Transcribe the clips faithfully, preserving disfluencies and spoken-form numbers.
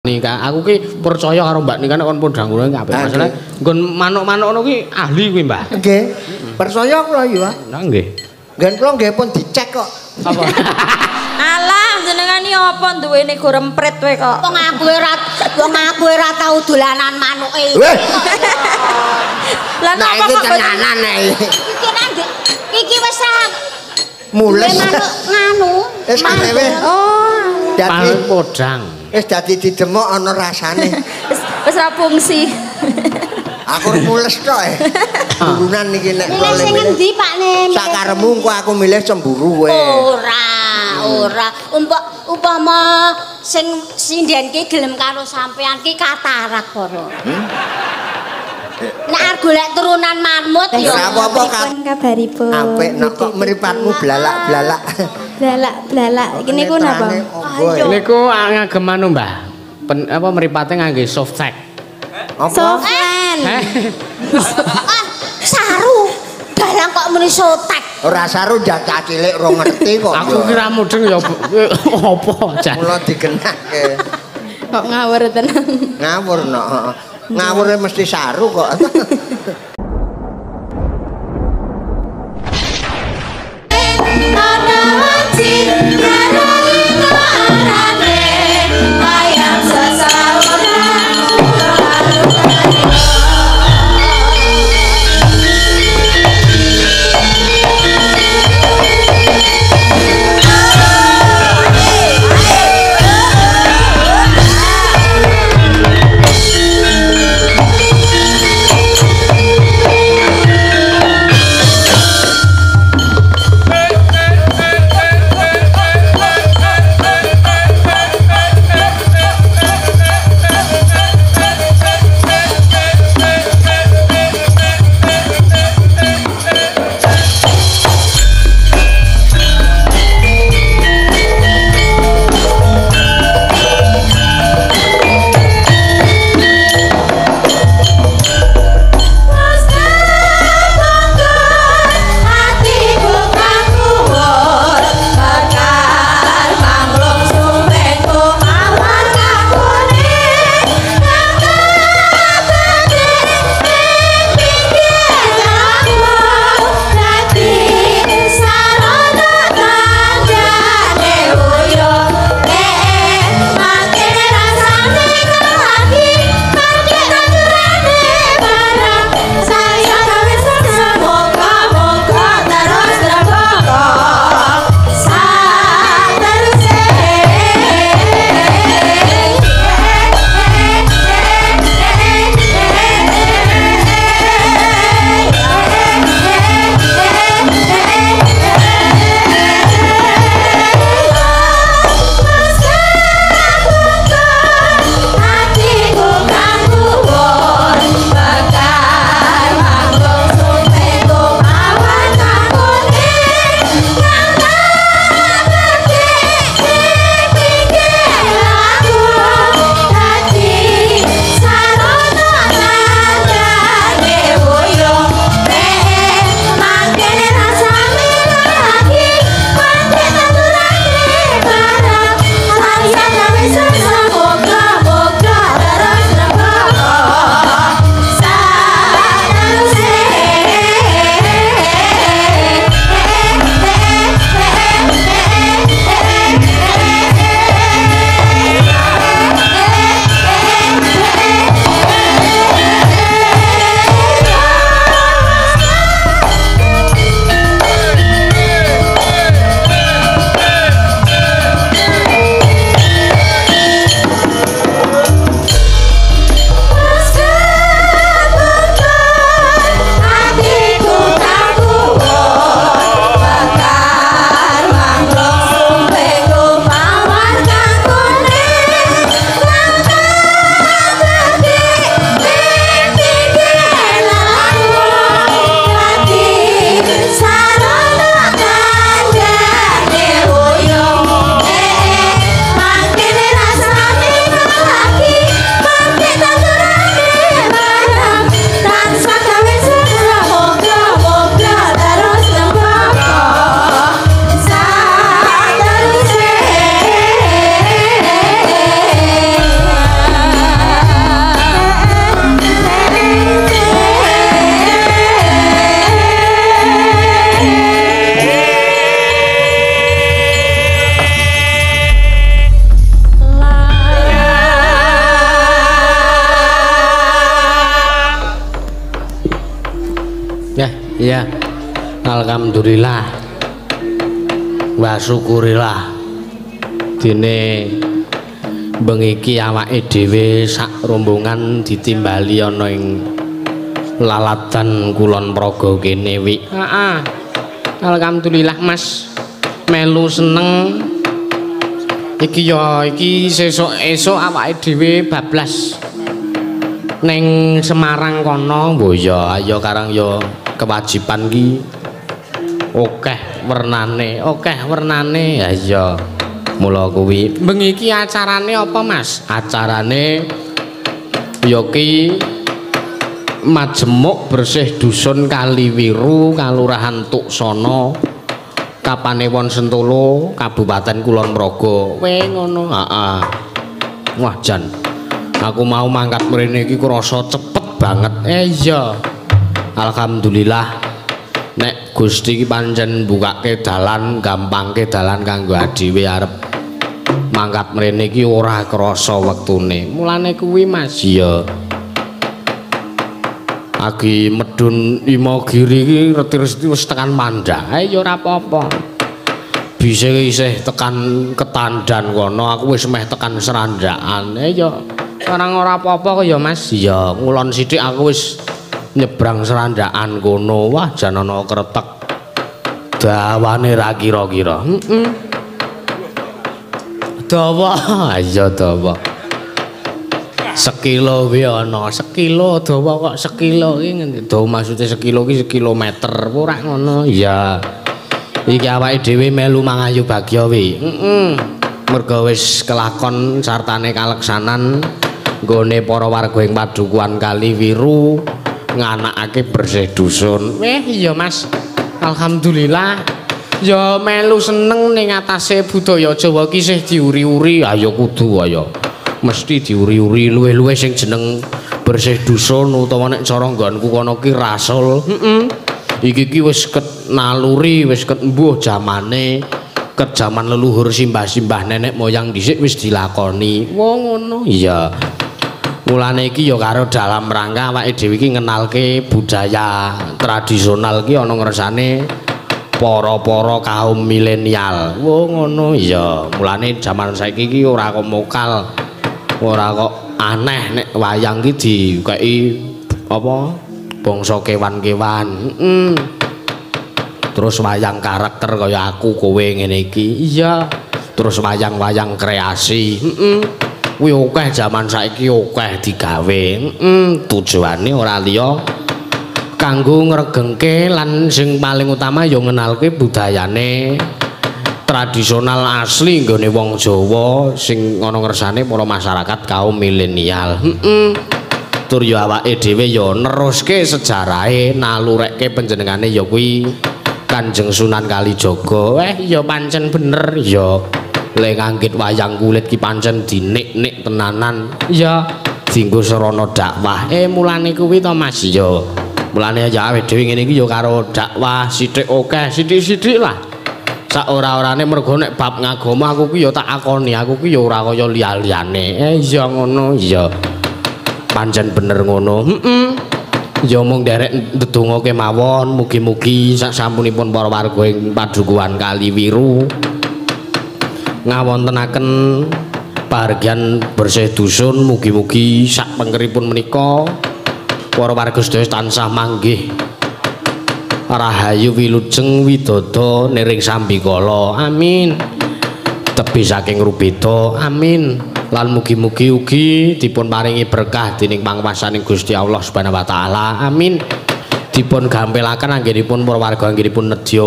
Nika, aku ki percaya karo Mbak Nika nek kon podang kula kabeh. Masalahe nggon manuk-manuk ngono ki ahli kuwi, Mbah. Nggih. Percaya kula ya. Nah, nggih. Nggen kula nggih pun dicek kok. Apa? Alah, jenengan iki apa duwene go rempret kowe kok. Wong aku ora wong aku ora tau dolanan manuke. Weh. Lah Nah napa iki kok tenanan iki. Iki nang iki wis ra Mules. manuk nganu. Wis karewe. Oh, Dadi Manuk podang. wis dadi didemok ana rasane. wis ra fungsi. Aku mules tok e. Burunan iki nek Milih sing endi Pak Ne? sak karemu engko aku milih cemburu kowe. Ora, ora. Umpama umpama sing sindenke gelem karo sampean ki katarak para. Nek arep golek turunan marmut ya. Ora apa-apa Kak. Kabaripun. Apik nek kok mripatmu blalak-blalak. Blalak-blalak. Iki niku napa? Ayo. Niku ngagem anu, Mbah. Pen, apa mripate ngangge soft check. Apa? Sofan. Heh. Ah, saru. Dalang kok muni sotek. Ora saru jatah cilik ora ngerti kok. Aku kira mudeng ya apa, Jan. Mula digenake. Kok ngawur tenan. Ngawur no. Ngawure mesti saru kok. Ya. Alhamdulillah. Wa syukurilah. Dene bengi iki awake dhewe sak rombongan ditimbali ana ing lalatan Kulon Praga kene wi. Heeh. Alhamdulillah Mas. Melu seneng. Iki ya iki sesuk-esuk awake dhewe bablas ning Semarang kono. Mbok ya ayo karang ya kewajiban ki akeh wernane, akeh wernane. Ya iya. Mula kuwi bengi iki acarane apa Mas? Acarane ya ki majemuk bersih dusun Kaliwiru, Kalurahan Tuksana, Kapanewon Sentolo, Kabupaten Kulon Progo. Weh ngono. Heeh. Wah jan. Aku mau mangkat mrene iki krasa cepet banget. Eh iya. Alhamdulillah. Nek Gusti iki pancen mbukake dalan, gampangke dalan kanggo dhewe arep mangkat mrene iki ora krasa wektune. Mulane kuwi Mas. Iya. Agi medun Imogiri iki reti-reti wis tekan Mandah. Ae ya ora apa-apa. Bisa isih tekan Ketandan kono, aku wis meh tekan Serandakan. Eh ya orang ora apa-apa kok ya Mas. Iya, ngulon sithik aku wis nyebrang Serandakan kono. Wah, jan ana kretek. Dawane ra kira-kira. Heeh. Dawa, iya dawa. Sekilo kuwi ana, sekilo dawa kok sekilo iki ngendi? Dawa maksude sekilo iki sekilometer. Ora ngono. Iya. Iki awake dhewe melu mangayu bagya wi. Heeh. Merga wis kelakon sartane kaleksanan nggone para warga ing Padukuhan Kaliwiru nganakake bersih dusun. Weh iya Mas. Alhamdulillah. Ya melu seneng ning atase budaya Jawa ki isih diuri-uri. Ayo kudu ayo. Mesti diuri-uri luwih-luwih sing jeneng bersih dusun utawa nek cara nggonku kono ki rasul. Heeh. Iki ki wis ket naluri, wis ket mbuh jamane, ket jaman leluhur simbah-simbah nenek moyang dhisik wis dilakoni. Wah ngono. Iya. Mulane iki ya karo dalam rangka awake dhewe iki ngenalke budaya tradisional ki ana ngersane para-para kaum milenial. Wah ngono. Iya. Mulane jaman saiki iki ora kok mokal. Ora kok aneh nek wayang ki dikeki apa? Bangsa kewan-kewan. Heeh. Terus wayang karakter kaya aku kowe ngene iki. Iya. Terus wayang-wayang kreasi. Heeh. Kuwi akeh jaman saiki akeh digawe. Heeh. Tujuane ora liya kanggo ngregengke lan sing paling utama ya ngenalke budayane tradisional asli nggone wong Jawa sing ana ngersane para masyarakat kaum milenial. Heeh. Tur ya awake dhewe ya neruske sejarahe nalurekke panjenengane ya kuwi Kanjeng Sunan Kalijaga. Eh ya pancen bener ya. Le nganggit wayang kulit ki pancen dinik-nik tenanan. Ya dienggo sarana dakwah. Eh mulane kuwi to Mas ya. Mulane ya awake dhewe ngene iki ya karo dakwah sithik akeh, sithik-sithik lah. Sak ora-orane mergo nek bab ngagama aku ki ya tak akoni, aku ki ya ora kaya liya-liyane. Eh iya ngono iya. Pancen bener ngono. Heeh. Ya mung derek ndedonga kemawon mugi-mugi sak sampunipun para warga ing Padukuhan Kaliwiru ngawontenaken pahargyan bersih dusun, mugi-mugi sak pengkeripun menika para warga sedaya tansah manggih rahayu wilujeng widodha niring sambikala. Amin. Tebi saking rubeda. Amin. Lan mugi-mugi ugi dipun paringi berkah dening pangwasaning Gusti Allah Subhanahu wa taala. Amin. Dipun gampelaken anggenipun para warga anggenipun nedya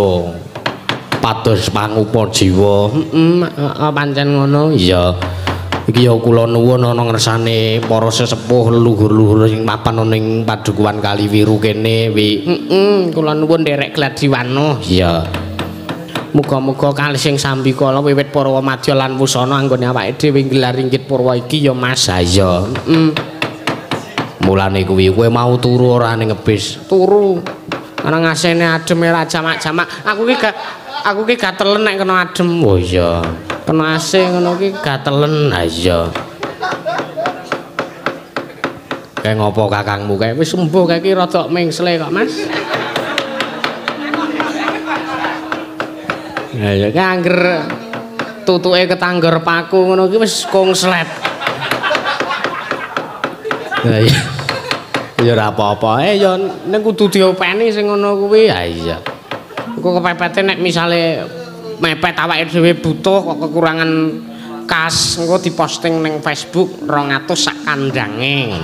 pados pangupa jiwa. Heeh, pancen ngono. Iya. Iki ya kula nuwun ana ngersane para sesepuh leluhur-leluhur sing mapan ana ing Padukuhan Kaliwiru kene wi. Heeh, kula nuwun nderek gladiwano. Iya. Muga-muga kalih sing sambikala wiwit Purwa Madya lan Wusana anggone awake dhewe nggelar inggit purwa iki ya Mas. Ya. Heeh. Mulane kuwi kowe mau turu ora ning ngebis. Turu. Ana ngasene adem ora jamak-jamak. Aku ki gak aku ki gatelen nek kena adem. Oh iya. Kena A C ngono ki gatelen. Ha iya. Kae ngopo kakangmu kae wis sembuh kae ki rada mengsle kok Mas. Ya ya kangger tutuke ketangger paku ngono ki wis kongslet. Ya ya. Ya ora apa-apa. Eh ya ning kudu diopeni sing ngono kuwi. Ha iya. Engko kepepete nek misale mepet awake dhewe butuh kok kekurangan kas engko diposting ning Facebook rong atus sak kandange.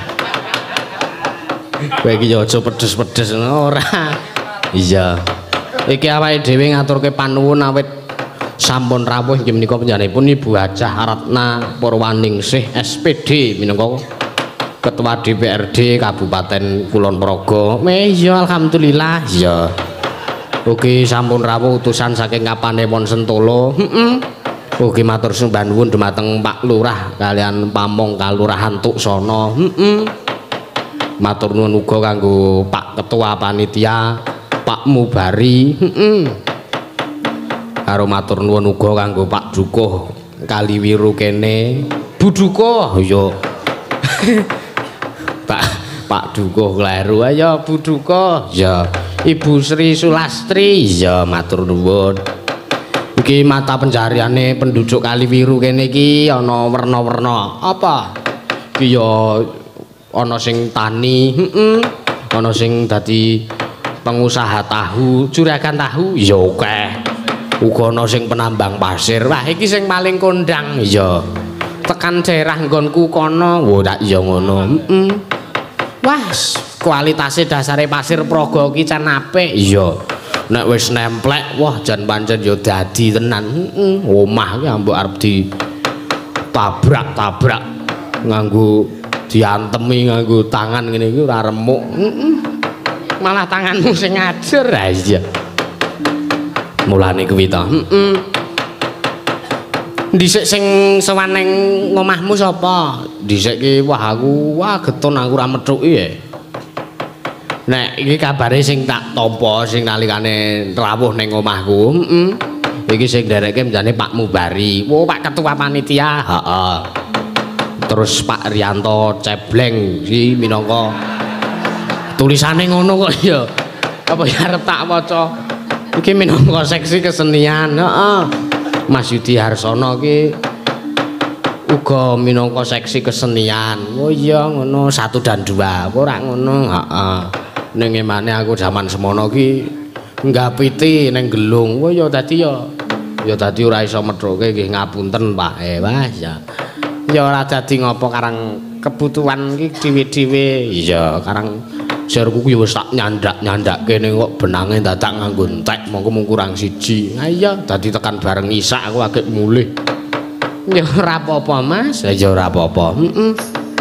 Kowe iki ya aja pedes-pedes ora. Iya. Iki awake dhewe ngaturke panuwun awit sampun rawuh inggih menika panjenenganipun Ibu Hajah Ratna Purwaningsih S P D minangka Ketua D P R D Kabupaten Kulon Progo. Iya alhamdulillah ya. Ugi sampun rawuh utusan saking Kapanewon Sentolo. Heeh. Ugi matur sembah nuwun dumateng Pak Lurah kalian Pamong Kalurahan Tuksana. Heeh. Matur nuwun uga kanggo Pak Ketua Panitia Pak Mubari. Heeh. Karo matur nuwun uga kanggo Pak Dukuh Kaliwiru kene. Bu Dukuh ya. Pak Pak Dukuh kleru ayo Bu Dukuh ya. Ibu Sri Sulastri ya matur nuwun. Iki mata pencariane penduduk Kaliwiru kene iki ana werna-werna. Apa? Iki ya ana sing tani, heeh. Ana sing dadi pengusaha tahu, juragan tahu ya akeh. Uga ana sing penambang pasir. Wah, iki sing paling kondang ya. Tekan daerah nggonku kono, wo tak iya ngono. Heeh. Wah, kualitase dasare pasir Praga iki can apik ya. Nek wis nemplek, wah jan pancen ya dadi tenan. Heeh. Omah iki ambek arep ditabrak-tabrak nganggo diantemi nganggo tangan ngene iki ora remuk. Heeh. Malah tanganmu sing ngajer ha iya. Mulane kuwi to. Heeh. Dhisik sing sowan ning ngomahmu sapa? Dhisik ki wah aku wah getun aku ora methuki ya. Nek iki kabare sing tak tampa sing nalikane rawuh ning omahku. Heeh. Iki sing nderekke menjane Pak Mubari. Oh, Pak Ketua Panitia. Heeh. Terus Pak Rianto Cebleng iki minangka tulisane ngono kok ya. Apa ya arep tak waca. Iki minangka seksi kesenian. Heeh. Mas Yudi Harsono ki uga minangka seksi kesenian. Oh iya ngono satu dan dua. Ora ngono. Heeh. Ning emane aku zaman semono ki nggapiti ning gelung. Oh ya dadi ya ya dadi ora iso methoke nggih ngapunten Pak. Eh wah ya. Ya ora dadi ngopo karang kebutuhan ki dhewe-dhewe. Iya, karang jarku ku ya wis tak nyandak-nyandak kene kok benange dadak nganggo entek mongko mung kurang siji. Ha iya, dadi tekan bareng isak aku agek mulih. Ya ora apa-apa, Mas. Ya ora apa-apa. Heeh.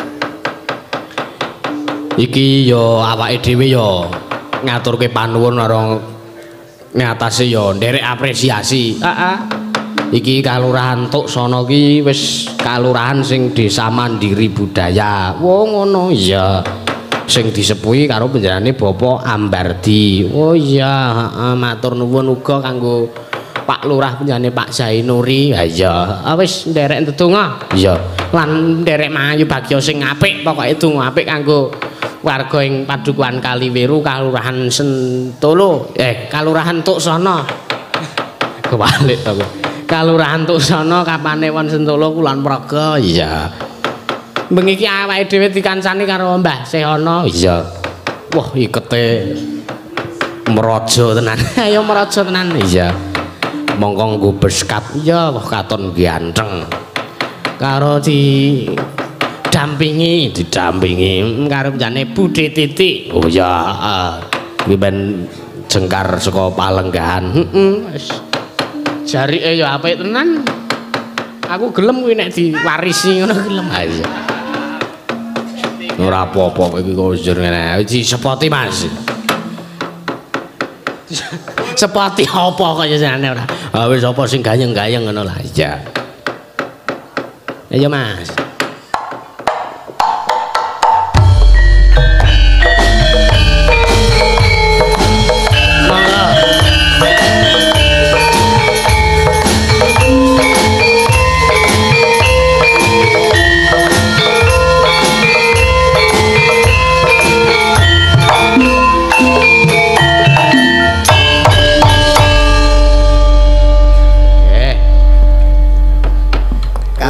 Iki ya awake dhewe ya ngaturke panuwun karo ngatasi ya nderek apresiasi. Heeh. Iki Kalurahan Tuksana ki wis kalurahan sing Desa Mandiri Budaya. Wo ngono iya. Sing disepuhi karo panjenengane Bapak Ambardi. Oh iya, heeh matur nuwun uga kanggo Pak Lurah panjenengane Pak Zainuri. Ha iya, wis nderek ndedonga. Iya. Lan nderek mayu bagya sing apik, pokoke donga apik kanggo warga ing Padukuhan Kaliwiru Kalurahan Sentolo. Eh, Kalurahan Tuksana. Kebalik to. Kalurahan Tuksana Kapanewon Sentolo Kulon Progo. Iya. Bengi iki awake dhewe dikancani karo Mbah Sehono. Iya. Wah, ikete meraja tenan. Ayo meraja tenan. Iya. Mongko nggo beskap. Iya, wah katon ganteng. Karo di dampingi, didampingi karo jane Budhe Titik. Oh iya, heeh. Kuwi ben jengkar saka Palenggahan. Heeh, wis. Jarike ya apik tenan. Aku gelem kuwi nek diwarisi ngono gelem. Ha iya. Ora apa-apa iki kok jur ngene. Iki sepoti Mas. Sepoti apa kaya jane ora. Ha wis apa sing gayeng-gayeng ngono lah. Iya. Ayo Mas.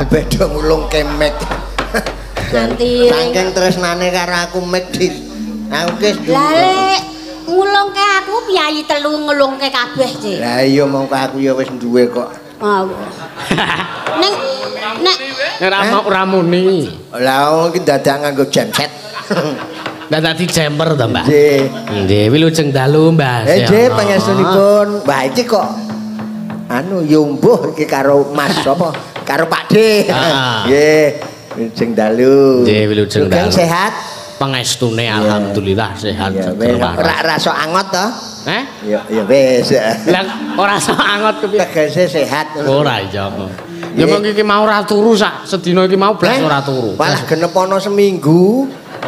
beda ngulung kemek. Nanti saking tresnane karo aku mek di. Aku wis lah lek ngulungke aku piyayi telu ngulungke kabeh sih. Lah iya mongko aku ya wis duwe kok. Oh. Ning nek ora mau ramuni. Lah wong iki dadak nganggo genset. Lah tadi jemper to, Mbak? Nggih. Nggih, wilujeng dalu, Mbak. Eh, nggih pangestunipun. Wah, iki kok anu yumbuh iki karo Mas sapa? Karo Pak D. Nggih. Wilujeng dalu. Nggih, wilujeng dalu. Sehat? Pangestune alhamdulillah sehat. Ora rasa angot to? Eh? Ya ya wis. Lah ora sok angot kepiye? Tegese sehat. Ora iya. Ya mong iki mau ora turu sak sedina iki mau blas ora turu. Malah genep ana seminggu.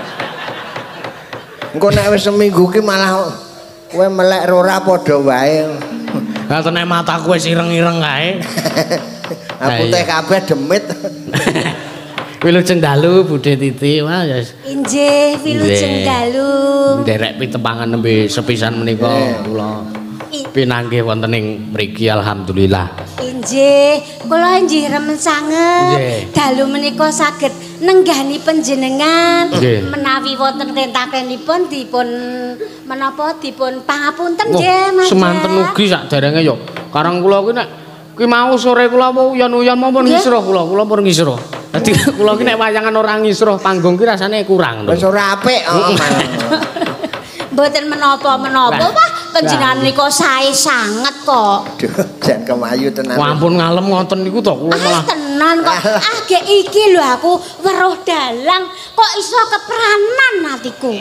Engko nek wis seminggu ki malah kowe melek ora padha wae. Lah tenek mataku wis ireng-ireng kae. Aku teh kabeh demit. Wilujeng dalu Budhe Titi wah ya. Injih wilujeng dalu. Nderek pitepangan nembe sepisan menika kula pinanggih wonten ing mriki alhamdulillah. Injih, kula injih remen sanget. Dalu menika saged nenggani panjenengan menawi wonten tentakenipun dipun menapa dipun pangapunten nggih Mas. Semanten ugi sakderenge ya. Karang kula kuwi nek kuwi mau sore kula uyon-uyon maupun ngisruh kula, kula pun ngisruh. Dadi kula ki nek wayangan ora ngisruh panggung ki rasane kurang. Wis ora apik. Mboten menapa-menapa, Pak. Panjenengan menika sae sanget kok. Duh, jan kemayu tenan. Ampun ngalem ngoten niku to kula malah. Tenan kok. Ah gek iki lho aku weruh dalang kok iso kepranan atiku.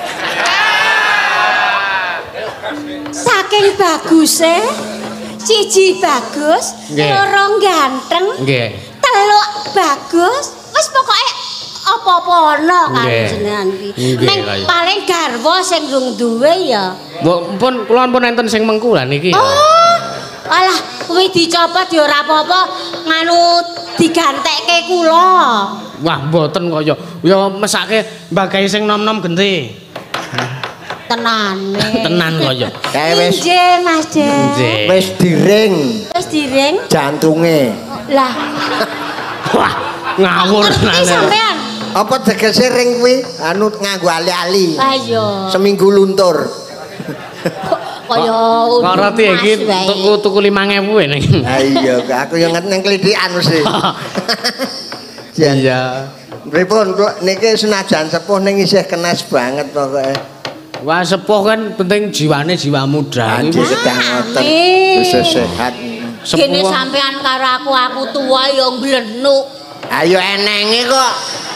Saking baguse, siji bagus, loro ganteng. Nggih. Teluk bagus, wis pokoke apa-apa ana karo jenengan iki. Ning paling garwa sing durung duwe ya. Pun kula pun enten sing mengku lah niki. Oh. Alah, kuwi dicopot ya ora apa-apa, nganu digantekke kula. Wah, mboten kok ya. Ya mesake mbagae sing nom-nom genti. Tenane. Tenan kok ya. Kae wis. Nggih, Mas Den. Wis diring. Wis diring jantunge. Lah. Wah, ngawur tenan. Sampean. Apa tegese ring kuwi anu nganggo ali-ali. Ah iya. Seminggu luntur. Kaya kok roti iki tuku-tuku lima ewu ning. Ha iya, aku yo ngerti ning klithikan mesti. Iya. Pripun kok niki senajan sepuh ning isih kenes banget pokoke. Wah, sepuh kan penting jiwane jiwa muda. Iki sedang ngoten. Bisa sehat. Kene sampean karo aku aku tua ya mblenuk. Ayo enenge kok.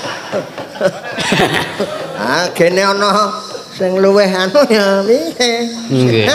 Ah, kene ana sing luweh anu ya piye? Nggih.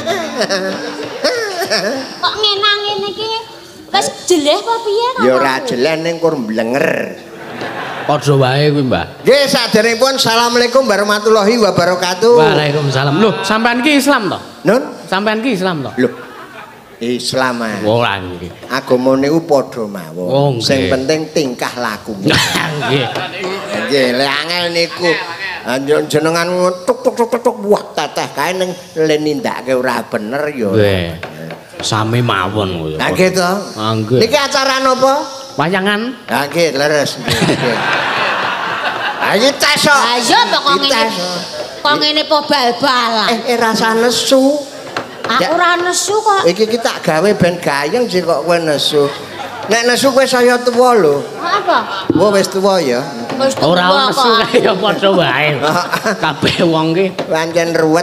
Kok ngenang ngene iki wis jeleh apa piye to? Ya ora jeleh ning kur mblenger. Padha wae kuwi, Mbak. Nggih, saderengipun Assalamualaikum warahmatullahi wabarakatuh. Waalaikumsalam. Loh, sampean ki Islam to? Nun, sampean ki Islam to? Loh. Islam ah. Ora nggih. Agama niku padha mawon. Oh, sing penting tingkah laku. Nggih. Nggih, lek angel niku jenengan tuk tuk tuk tuk wah teteh kae ning le nindakake ora bener ya. Nggih. Sami mawon kuwi. Lah nggih to. Nggih. Niki acara napa? Wayangan. Ha nggih, leres. Ayo tes kok. Ha iya kok ngene. Kok ngene po bal-balan. Eh, eh rasa nesu. Aku ora nesu kok. Iki kita gawe ben gayeng sih kok kowe nesu. Nek nesu kowe saya tuwa lho. Apa? Wo wis tuwa ya. Wis tuwa Ora nesu kaya padha wae. Kabeh wong ki pancen ruwet.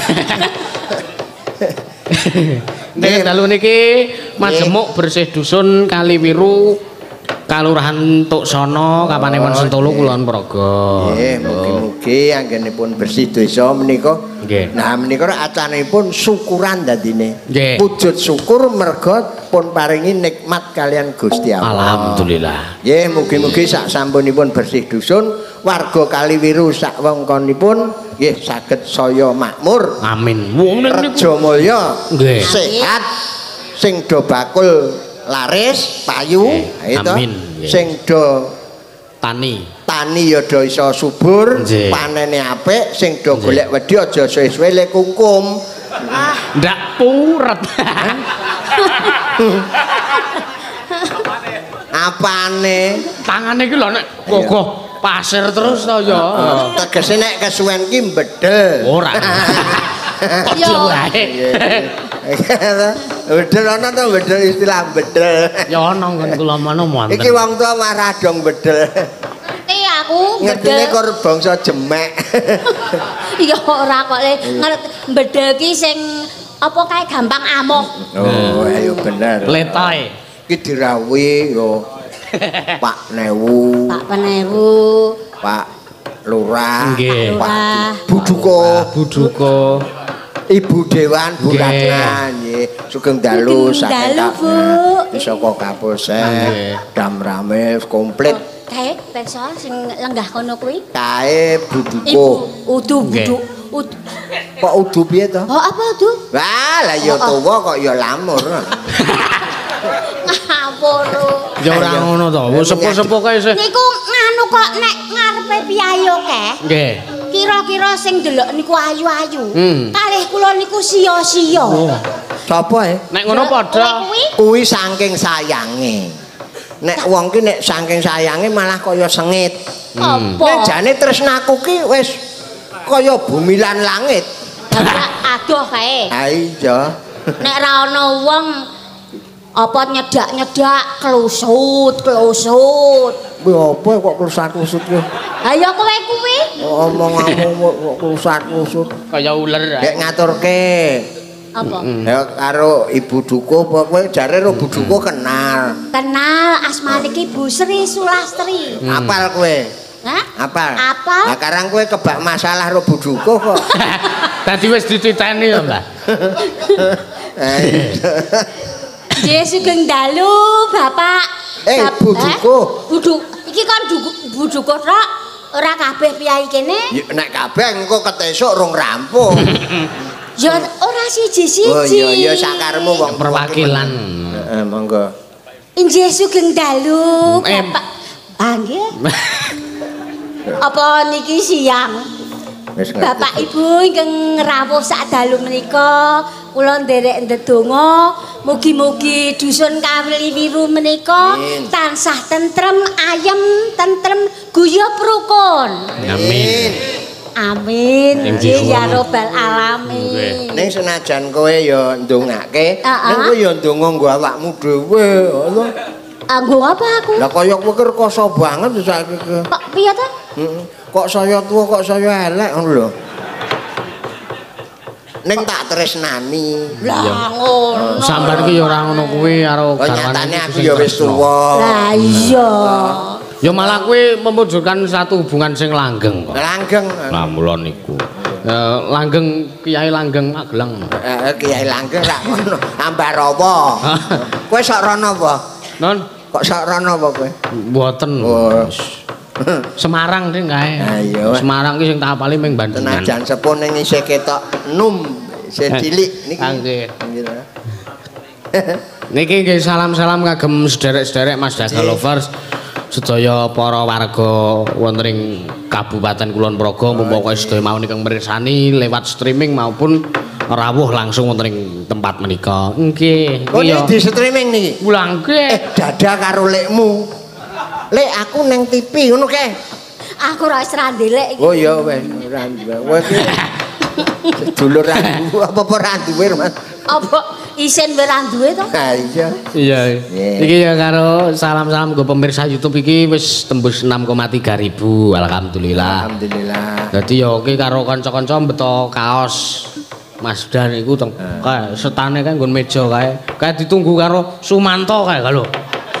Nek dalu niki majemuk bersih dusun Kaliwiru Kalurahan Tuksono Kapanewon Sentolo Kulon Progo. Nggih, mugi-mugi anggenipun bersih desa menika. Nggih. Nah, menika acanipun syukuran dadine. Nggih. Wujud syukur merga pun paringi nikmat kalian Gusti Allah. Alhamdulillah. Nggih, mugi-mugi sak sampunipun bersih dusun warga Kaliwiru sak wewengkonipun nggih saged saya makmur. Amin. Wong niku Reja mulya, Nggih. sehat, sing do bakul laris, payu, itu. Amin. Sing do tani. tani ya do iso subur, Nggih. panene apik, sing do golek wedi aja suwe-suwe le kungkum. Ndak puret. Apane? Tangane iki lho nek gogoh pasir terus to ya. Tegese nek kesuwen ki bedel. Ora. Yo wae. Bedel ana to bedel istilah bedel. Ya ana nggon kula mono wonten. Iki wong tuwa marah dong bedel. Ngerti aku Ngertine kok bangsa jemek. Ya ora kok le ngerti bedel ki sing apa kae gampang amoh. Oh, ayo bener. Letoy. Iki dirawi yo Pak Newu. Pak Penewu. Pak Lurah. Nggih. Pak Buduko. Buduko. Ibu Dewan Bu Ratna nggih. Sugeng dalu saking Bu. Saka Kapolsek. Dam rame komplit. Kae perso sing lenggah kono kuwi. Kae Buduko. Ibu udu buduk. Ud. Kok udu piye to? Oh apa udu? Wah, lah ya tuwa kok ya lamur. Ngapur. Ya ora ngono to. Wis sepuh-sepuh kae sih. Niku nganu kok nek ngarepe piyayo keh. Nggih. Kira-kira sing delok niku ayu-ayu. Hmm. Kalih kula niku sia-sia. Sapa e? Nek ngono padha. Kuwi saking sayange. Nek wong ki nek saking sayange malah kaya sengit. Apa? Nek jane tresnaku ki wis kaya bumi lan langit. Adoh kae. Ha iya. Nek ra ana wong apa nyedak-nyedak klusut, klusut. Kuwi apa kok klusat-klusut ki? Ha ya kowe kuwi. Omong-omong kok klusat-klusut. Kaya uler. Nek ngaturke. Apa? Ya karo Ibu Duko apa kowe jare ro Bu Duko kenal. Kenal asmane ki Bu Sri Sulastri. Apal kowe? Hah? Apal? Apal? Lah karang kowe kebak masalah ro Bu Duko kok. Dadi wis dititeni ya, Mbah. Nggih sugeng dalu, Bapak. Eh, Bap- Bu Duko. Budu, iki kan Bu Duko tok. Ora kabeh piyai kene. Ya nek kabeh engko ketesuk rong rampung. Ya ora siji-siji. Oh iya iya sakarmu wong Perwakilan. Heeh, monggo. Inggih sugeng dalu, Eh. Bapak. Ah nggih. Apa niki siang? Wis ngerti. Bapak Ibu ingkang rawuh sak dalu menika kula nderek ndedonga mugi-mugi dusun Kawliwiru menika Amin. tansah tentrem, ayem, tentrem, guyub rukun. Amin. Amin. Inggih, Nggih ya Gusti. robbal alamin. Ning senajan kowe ya ndongake, Heeh. ning kowe ya ndonga nggo awakmu dhewe. Allah. Anggo apa aku? Lah kaya kowe ki rekoso banget saiki ki. Kok piye to? Heeh. Kok saya tuwa kok saya elek ngono lho. Ning tak tresnani. Lah ngono. Sampeyan ki ya ora ngono kuwi karo Oh garwane. nyatane iki aku sing ya wis tresno. tuwa. Lah iya. Ya malah kuwi memujudkan satu hubungan sing langgeng kok. Langgeng. Lah mula niku. Ya langgeng Kiai Langgeng Magelang. Eh Kiai Langgeng ra ngono. Ambarawa. Kowe sok rono apa? Non, Kok sok rono apa kowe? mboten. Oh. Semarang sing kae. Ah, iya, weh. Semarang ki sing tak apali ming Bandungan. Tenajan sepuh ning isih ketok enum, isih cilik niki. Nggih. Nggih. Niki nggih salam-salam kagem sederek-sederek Mas Daga Lovers. Sedaya para warga wonten ing Kabupaten Kulon Progo mumpung sedaya mawon ingkang mirsani lewat streaming maupun rawuh langsung wonten ing tempat menika. Nggih. Oh ini di streaming niki. Ulang nggih. Eh dada karo lekmu. Lek aku neng T V ngono kae. Aku ora wis ra ndelek iki. Oh iya weh, ora duwe. Kowe ki sedulur randu apa apa randuwe, Mas? Apa isin wae ra duwe to? Ha iya. Iya. Yeah. Iki ya karo salam-salam go pemirsa YouTube iki wis tembus enam koma tiga ribu alhamdulillah. Alhamdulillah. Dadi ya oke karo kanca-kanca beto kaos Mas Dan iku teng kae setane kae nggon meja kae. Kae ditunggu karo Sumanto kae lho.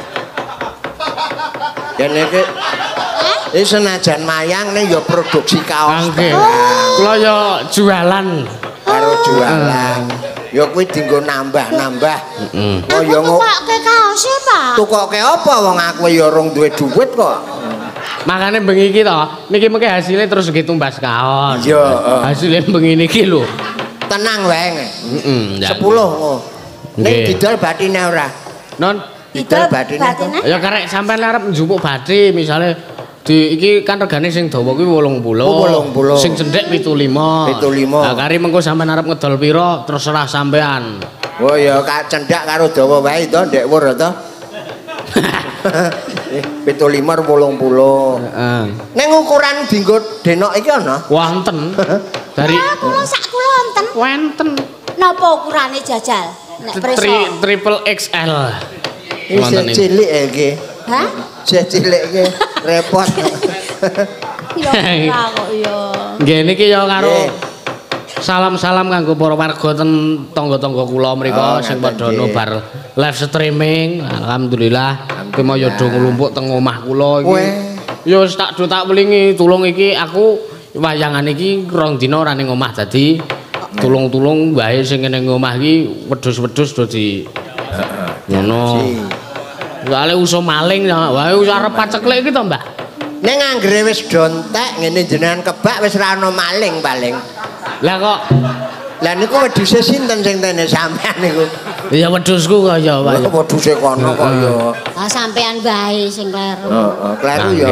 Kene iki iki senajan mayang nih ya produksi kaos. Nggih. Kula ya jualan. Karo jualan. Ya kuwi dienggo nambah-nambah. Heeh. Oh ya ngo Tukoke kaose, Pak. tukoke apa wong aku ya urung duwe dhuwit kok. Makane bengi iki to, niki mengke hasilnya terus nggih tumbas kaos. Iya, heeh. Hasilnya bengi niki lho. Tenang wae. Heeh. sepuluh kok. Ning Nggih. didol batine ora. Non, Didol batine. batine. kok. ya karek sampean arep njupuk bathi misale di iki kan regane sing dawa kuwi wolung puluh. Oh, wolung puluh. Sing cendhek pitu lima. pitu lima. Lah kari mengko sampean arep ngedol pira terserah sampean. Oh ya kak cendak karo dawa wae to ndek wur to. pitu lima wolung puluh. Heeh. Ning ukuran dinggo denok iki ana? Wonten. Dari kula sak kula wonten. Wonten. Napa ukurane jajal? Nek preso. Triple X L. Wonten cilik iki. Hah? Cek cilik iki repot. Ya ora kok ya. Nggih niki ya karo salam-salam kanggo para warga ten tangga-tangga kula mriku sing padha bar live streaming. Alhamdulillah kemaya do nglumpuk teng omah kula iki. Ya wis tak do tak welingi tulung iki aku wayangan iki rong dina ora ning omah dadi tulung-tulung wae sing ning omah iki wedhus-wedhus do di ngono. Soale uso maling wae arep paceklek iki to, Mbak. Ning anggere wis dontek ngene jenengan kebak wis ra ono maling paling. Lah kok lah niku wedhuse sinten sing tene sampean niku? Ya wedhusku kaya wae. Oh, wedhuse kono kok ya. Ah sampean wae sing kleru. Heeh, kleru ya.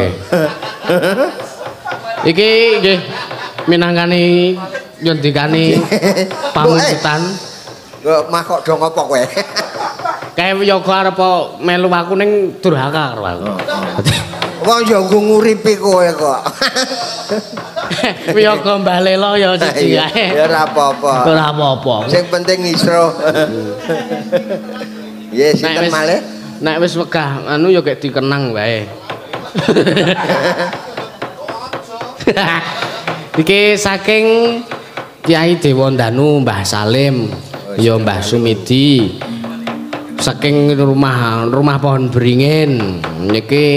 Iki nggih minangkani nyendikani pamunjutan. Kok mah kok do ngopo kowe? Kae yoga arep melu aku ning durhaka karo aku. Wong yo nguripi kowe kok. Yoga mbalela ya siji kae. Ya ora apa-apa. Ora apa-apa. Sing penting isra. Ya sinten malih? Nek wis wegah anu ya gek dikenang wae. Iki saking Kiai Dewandanu Mbah Salim, ya Mbah Sumidi. Saking rumah rumah pohon beringin niki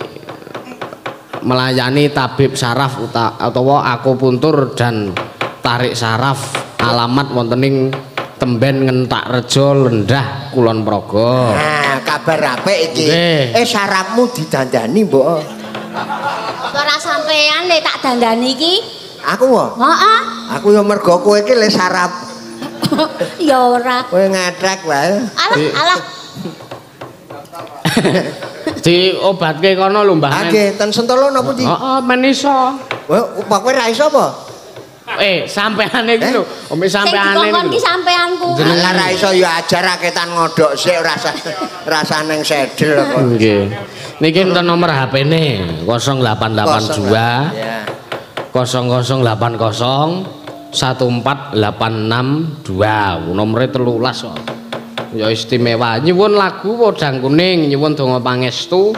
melayani tabib saraf utawa akupuntur dan tarik saraf. Alamat wonten ing Temben Ngentak Rejo Lendah Kulon Progo. Nah, kabar apik iki. Okay. Eh sarafmu didandani, Mbok. Ora sampean lek tak dandani iki. Aku wae. Heeh. Aku ya mergo kowe iki le saraf. Ya ora. Kowe ngetrek wae. Alah, alah. Diobatke kono lho Mbah. Nggih, ten Sentolo napa Ci? Heeh, men iso. Kowe kowe ra iso apa? Eh, sampeane iki lho, ombe Sing sampeane dikongkon iki. ki sampeanku. Jenengan ra iso ya ajar raketan ngodok sik rasa rasane sedel kok. Nggih. Niki enten nomor H P-ne nol delapan delapan dua nol nol delapan nol satu empat delapan enam dua. Nomere telulas kok. Ya istimewa. Nyuwun lagu Podang Kuning, nyuwun donga pangestu.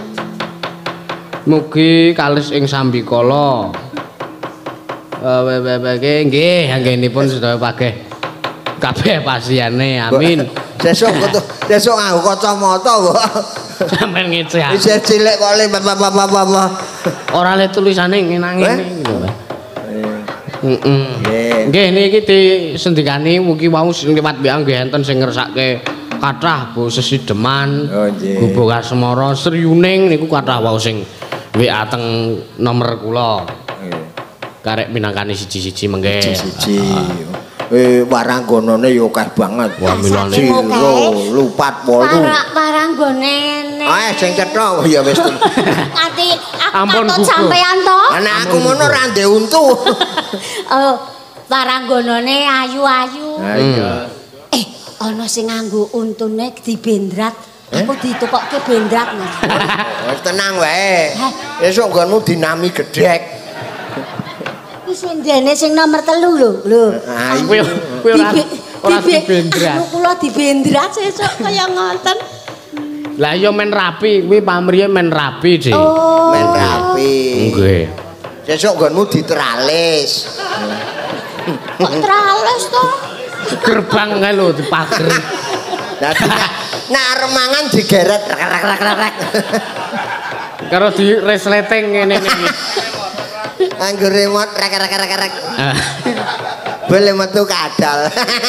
Mugi kalis ing sambikala. Wewe-wewe nggih anggenipun sedaya pageh kabeh pasiane. Amin. Sesuk sesuk nganggo kacamata kok. Sampeyan ngece. Isih cilik kok le bapak-bapak. Ora le tulisane ngenang ngene gitu. Heeh. Nggih. Nggih niki disendikani mugi wau sing liwat mbek nggih enten sing ngersake kathah Bu Sesideman. Oh nggih. Gubuk Asmara Sriuning niku kathah wau sing W A teng nomor kula. Nggih. Karek minangkani siji-siji mengke. Siji. Eh waranggonane yo akeh banget. Wah milane. Lupat wolu. Para paranggone ne. Ah sing cetha ya wis. Nganti Ampun, aku gugu. sampean to. Anak aku mono ra ndek untu. Oh, paranggonane ayu-ayu. Ha iya. Eh, ana sing nganggo untune dibendrat. Aku ditukokke bendrat. Wis tenang wae. Esuk nggonmu dinami gedhek. Iki sing dene sing nomor telu lho. Lho. Ah Kowe kowe ora ora Dibe- dibendrat. Anu kula dibendrat sesuk kaya ngoten. Lah iya men rapi kuwi pamriye men rapi, Dik. Oh. Men rapi. Nggih. Sesuk nggonmu diteralis. Kok trales to? Gerbang kae lho dipager. Dadi nek arep mangan digeret rek-rek-rek. Karo di resleting ngene iki. Anggo remote rek-rek-rek. Boleh metu kadal.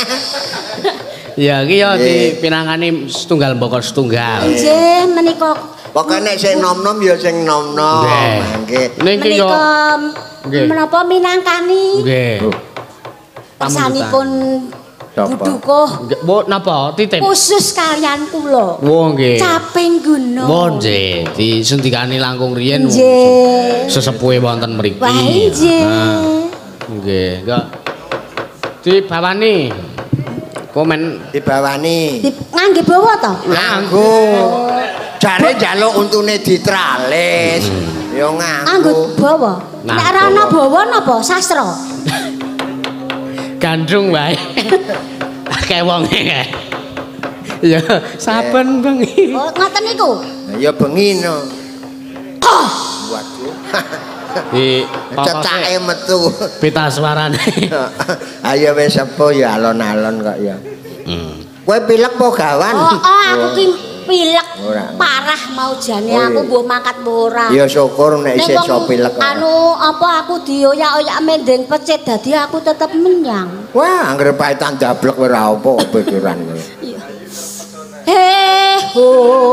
Ya iki ya dipinangani setunggal mboko setunggal. Nggih, menika Pokoke nek sing nom-nom ya sing nom-nom. Nggih. Niki yo menika menapa minangkani nggih. pasanipun Sapa? Budukuh Bu napa titip? khusus kalian kula. Wo nggih. Caping gunung. Wo nggih, disendikani langkung riyen. Nggih. Sesepuhe wonten mriki. Wah, nggih. Nggih, kok dibawani Komen dibawani. Di, ngangge bawa to? Nganggo. Jare njaluk untune ditralis. Ya nganggo. Nganggo bawa. Nek ora ana bawa napa sastra? Gandrung wae. Akeh wonge kae. Ya saben bengi. Oh, ngoten niku. Ya bengi no. Oh. Waduh. Di cecake metu. Pita suarane. Ayo wis sepo ya alon-alon kok ya. Hmm. Kowe pilek po gawan? Oh, oh aku ki pilek parah mau jane aku mbuh mangkat ora. Ya syukur nek isih iso pilek. Anu apa aku dioyak-oyak mendeng pecet dadi aku tetep menyang. Wah, anggere paitan dablek ora apa pikiran. Iya. He ho.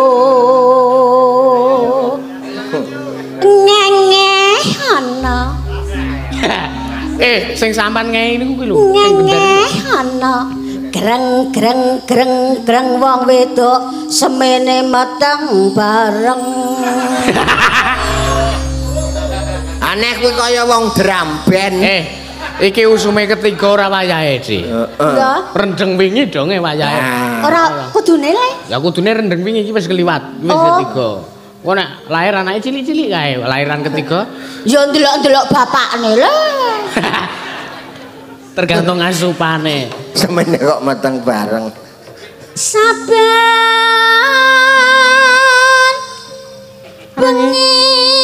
Ngenge ana. Eh, sing sampan ngei niku kuwi lho, sing bener. Ngenge ana. Greng greng greng greng wong wedok semene meteng bareng. Aneh kuwi kaya wong drum band. Eh, iki usume ketiga ora wayahe, Dik. Heeh. Rendeng wingi donge wayahe. Ora kudune le. Ya kudune rendeng wingi iki wis keliwat, wis ketiga. Kok nek lahir anake cilik-cilik kae, lahiran ketiga. Ya ndelok-ndelok bapakne le. Tergantung asupane. Semene kok meteng bareng. Saben bengi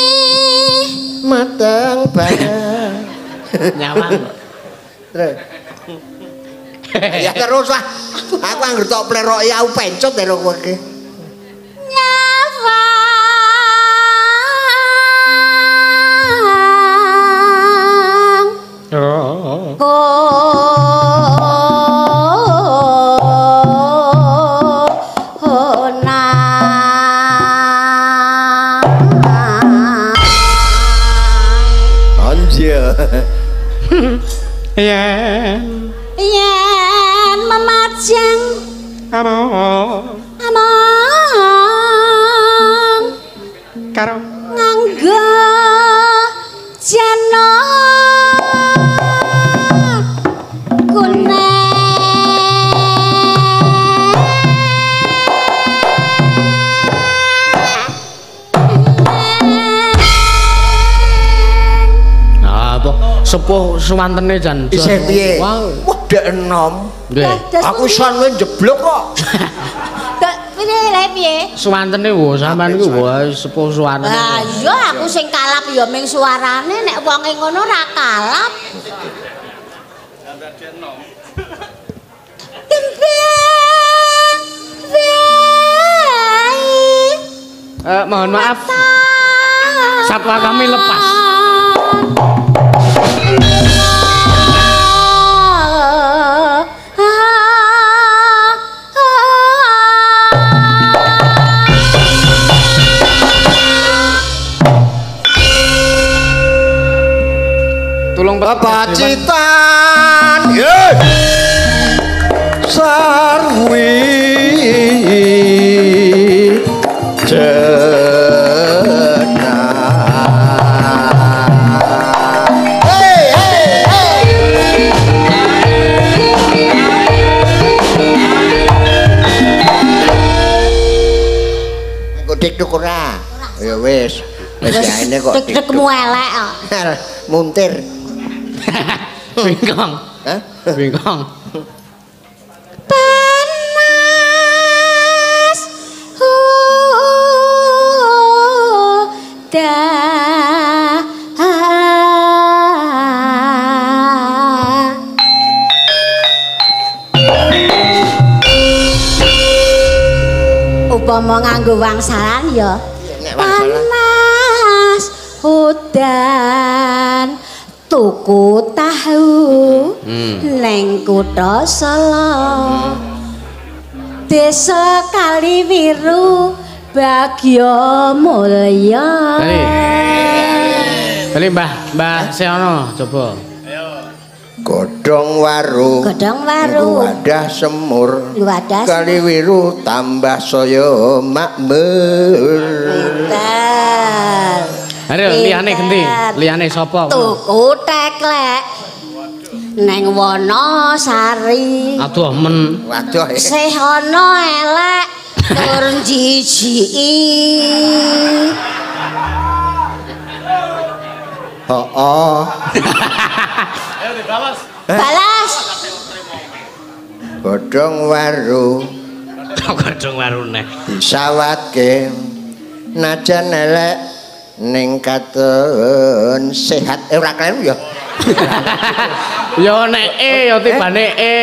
meteng bareng. Nyawang. Terus. Ya terus lah. Aku anggere tok pleroki aku pencut karo kowe iki. Nyawang. Oh. Oh, nah. Anja. Yen Yen memajang among among karo nganggo jana sepuh suwantene jan. Isih piye? Wah, dek enom. Aku sanwe jeblok kok. Dek piye le piye? Suwantene wo sampean iku wae sepuh suarane. Ah iya aku sing kalap ya ming suarane nek wonge ngono ora kalap. Tembang. Eh mohon maaf. Satwa kami lepas. Tolong Pacitan sarwi Dik-dik ora. Ya wis. Wis aene kok dik-dikmu elek kok. Muntir. Bingkong. Hah? Bingkong. Panas. Oh, dah. Upama nganggo wangsalan ya panas udan tuku tahu hmm. neng kutha Solo desa Kaliwiru Bagya Mulya. Bali Mbah, Mbah Seono coba. Godhong waru, godhong waru, wadah semur, wadah Kaliwiru tambah saya makmur. Pinter. Ayo liyane genti, liyane sapa? Tuku teklek. neng Wonosari. Aduh men. Waduh. Sih ana elek tur jijiki. Heeh. Ayo dibalas. Balas. Godhong waru. Godhong waru neh. Disawatke najan elek ning katon sehat eh ora kleru ya. Ya nek e ya tibane e.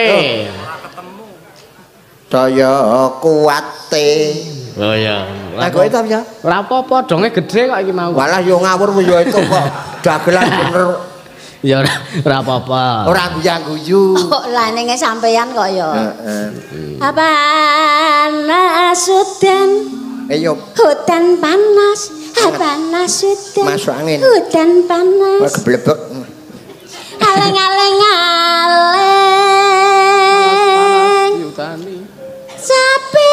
Daya kuwate. Oh ya. Lah kok itu ya? Ora apa-apa, donge gedhe kok iki mau. Walah yo ngawur ya itu kok. Dagelan bener. Ya ora ora apa-apa. Ora guyang-guyu. Oh, lah ning sampeyan kok ya. Heeh. Apa nasudan? Eh yo Hutan panas, panas hutan. masuk angin. Hutan panas. Wah geblebek. Aleng-aleng aleng. Yutani. Sapi.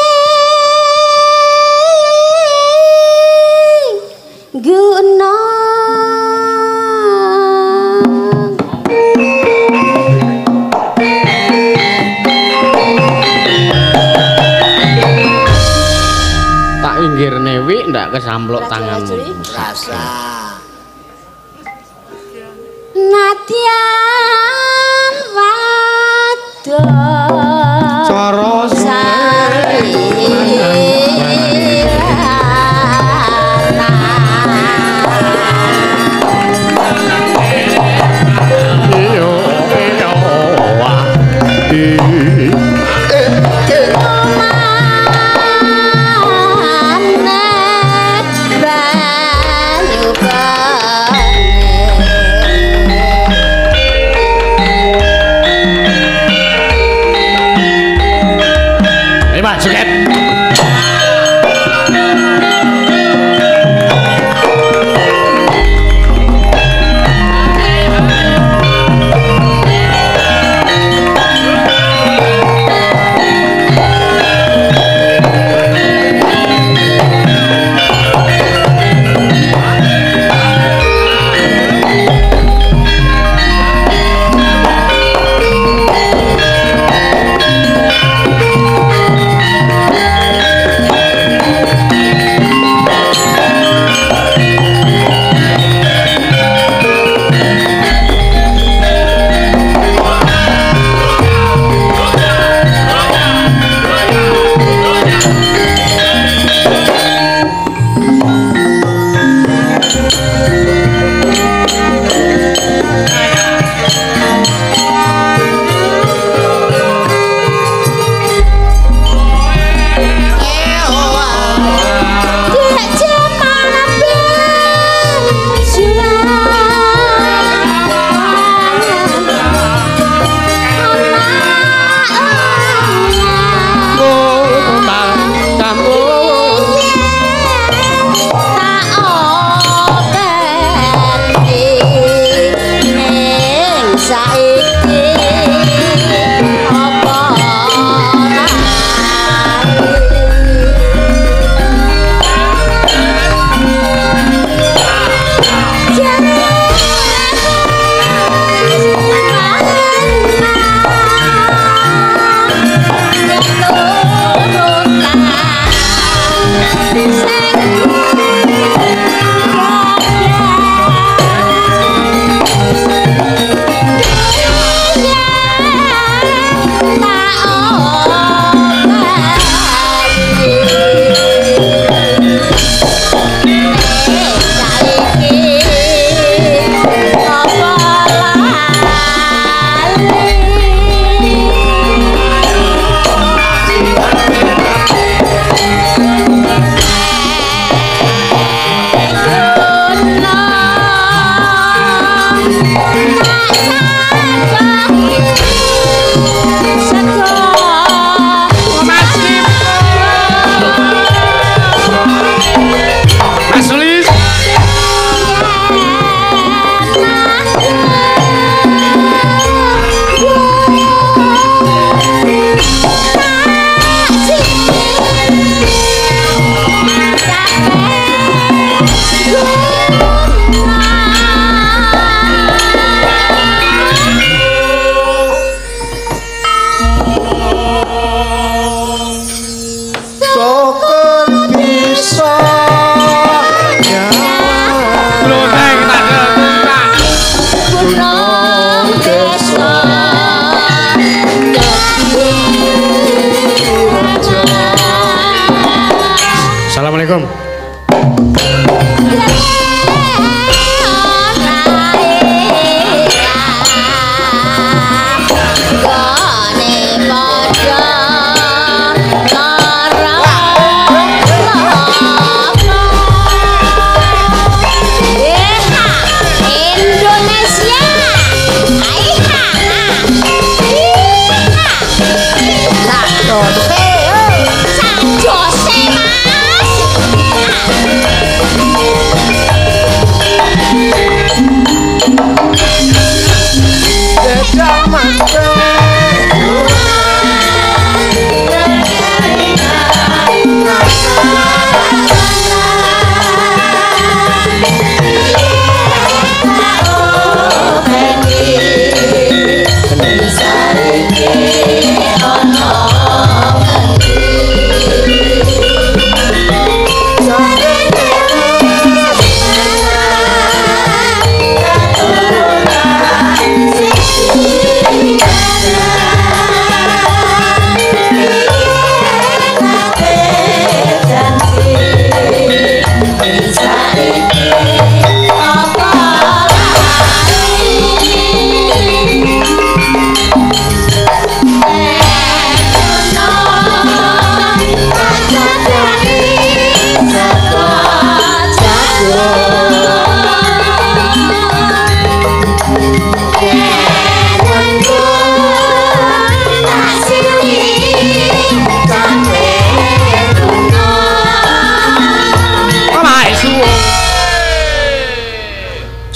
Gunung. Tak inggirne wi ndak kesamplok tanganmu. Rasa. Nadyan wadon Cara sari iyo iyo wah.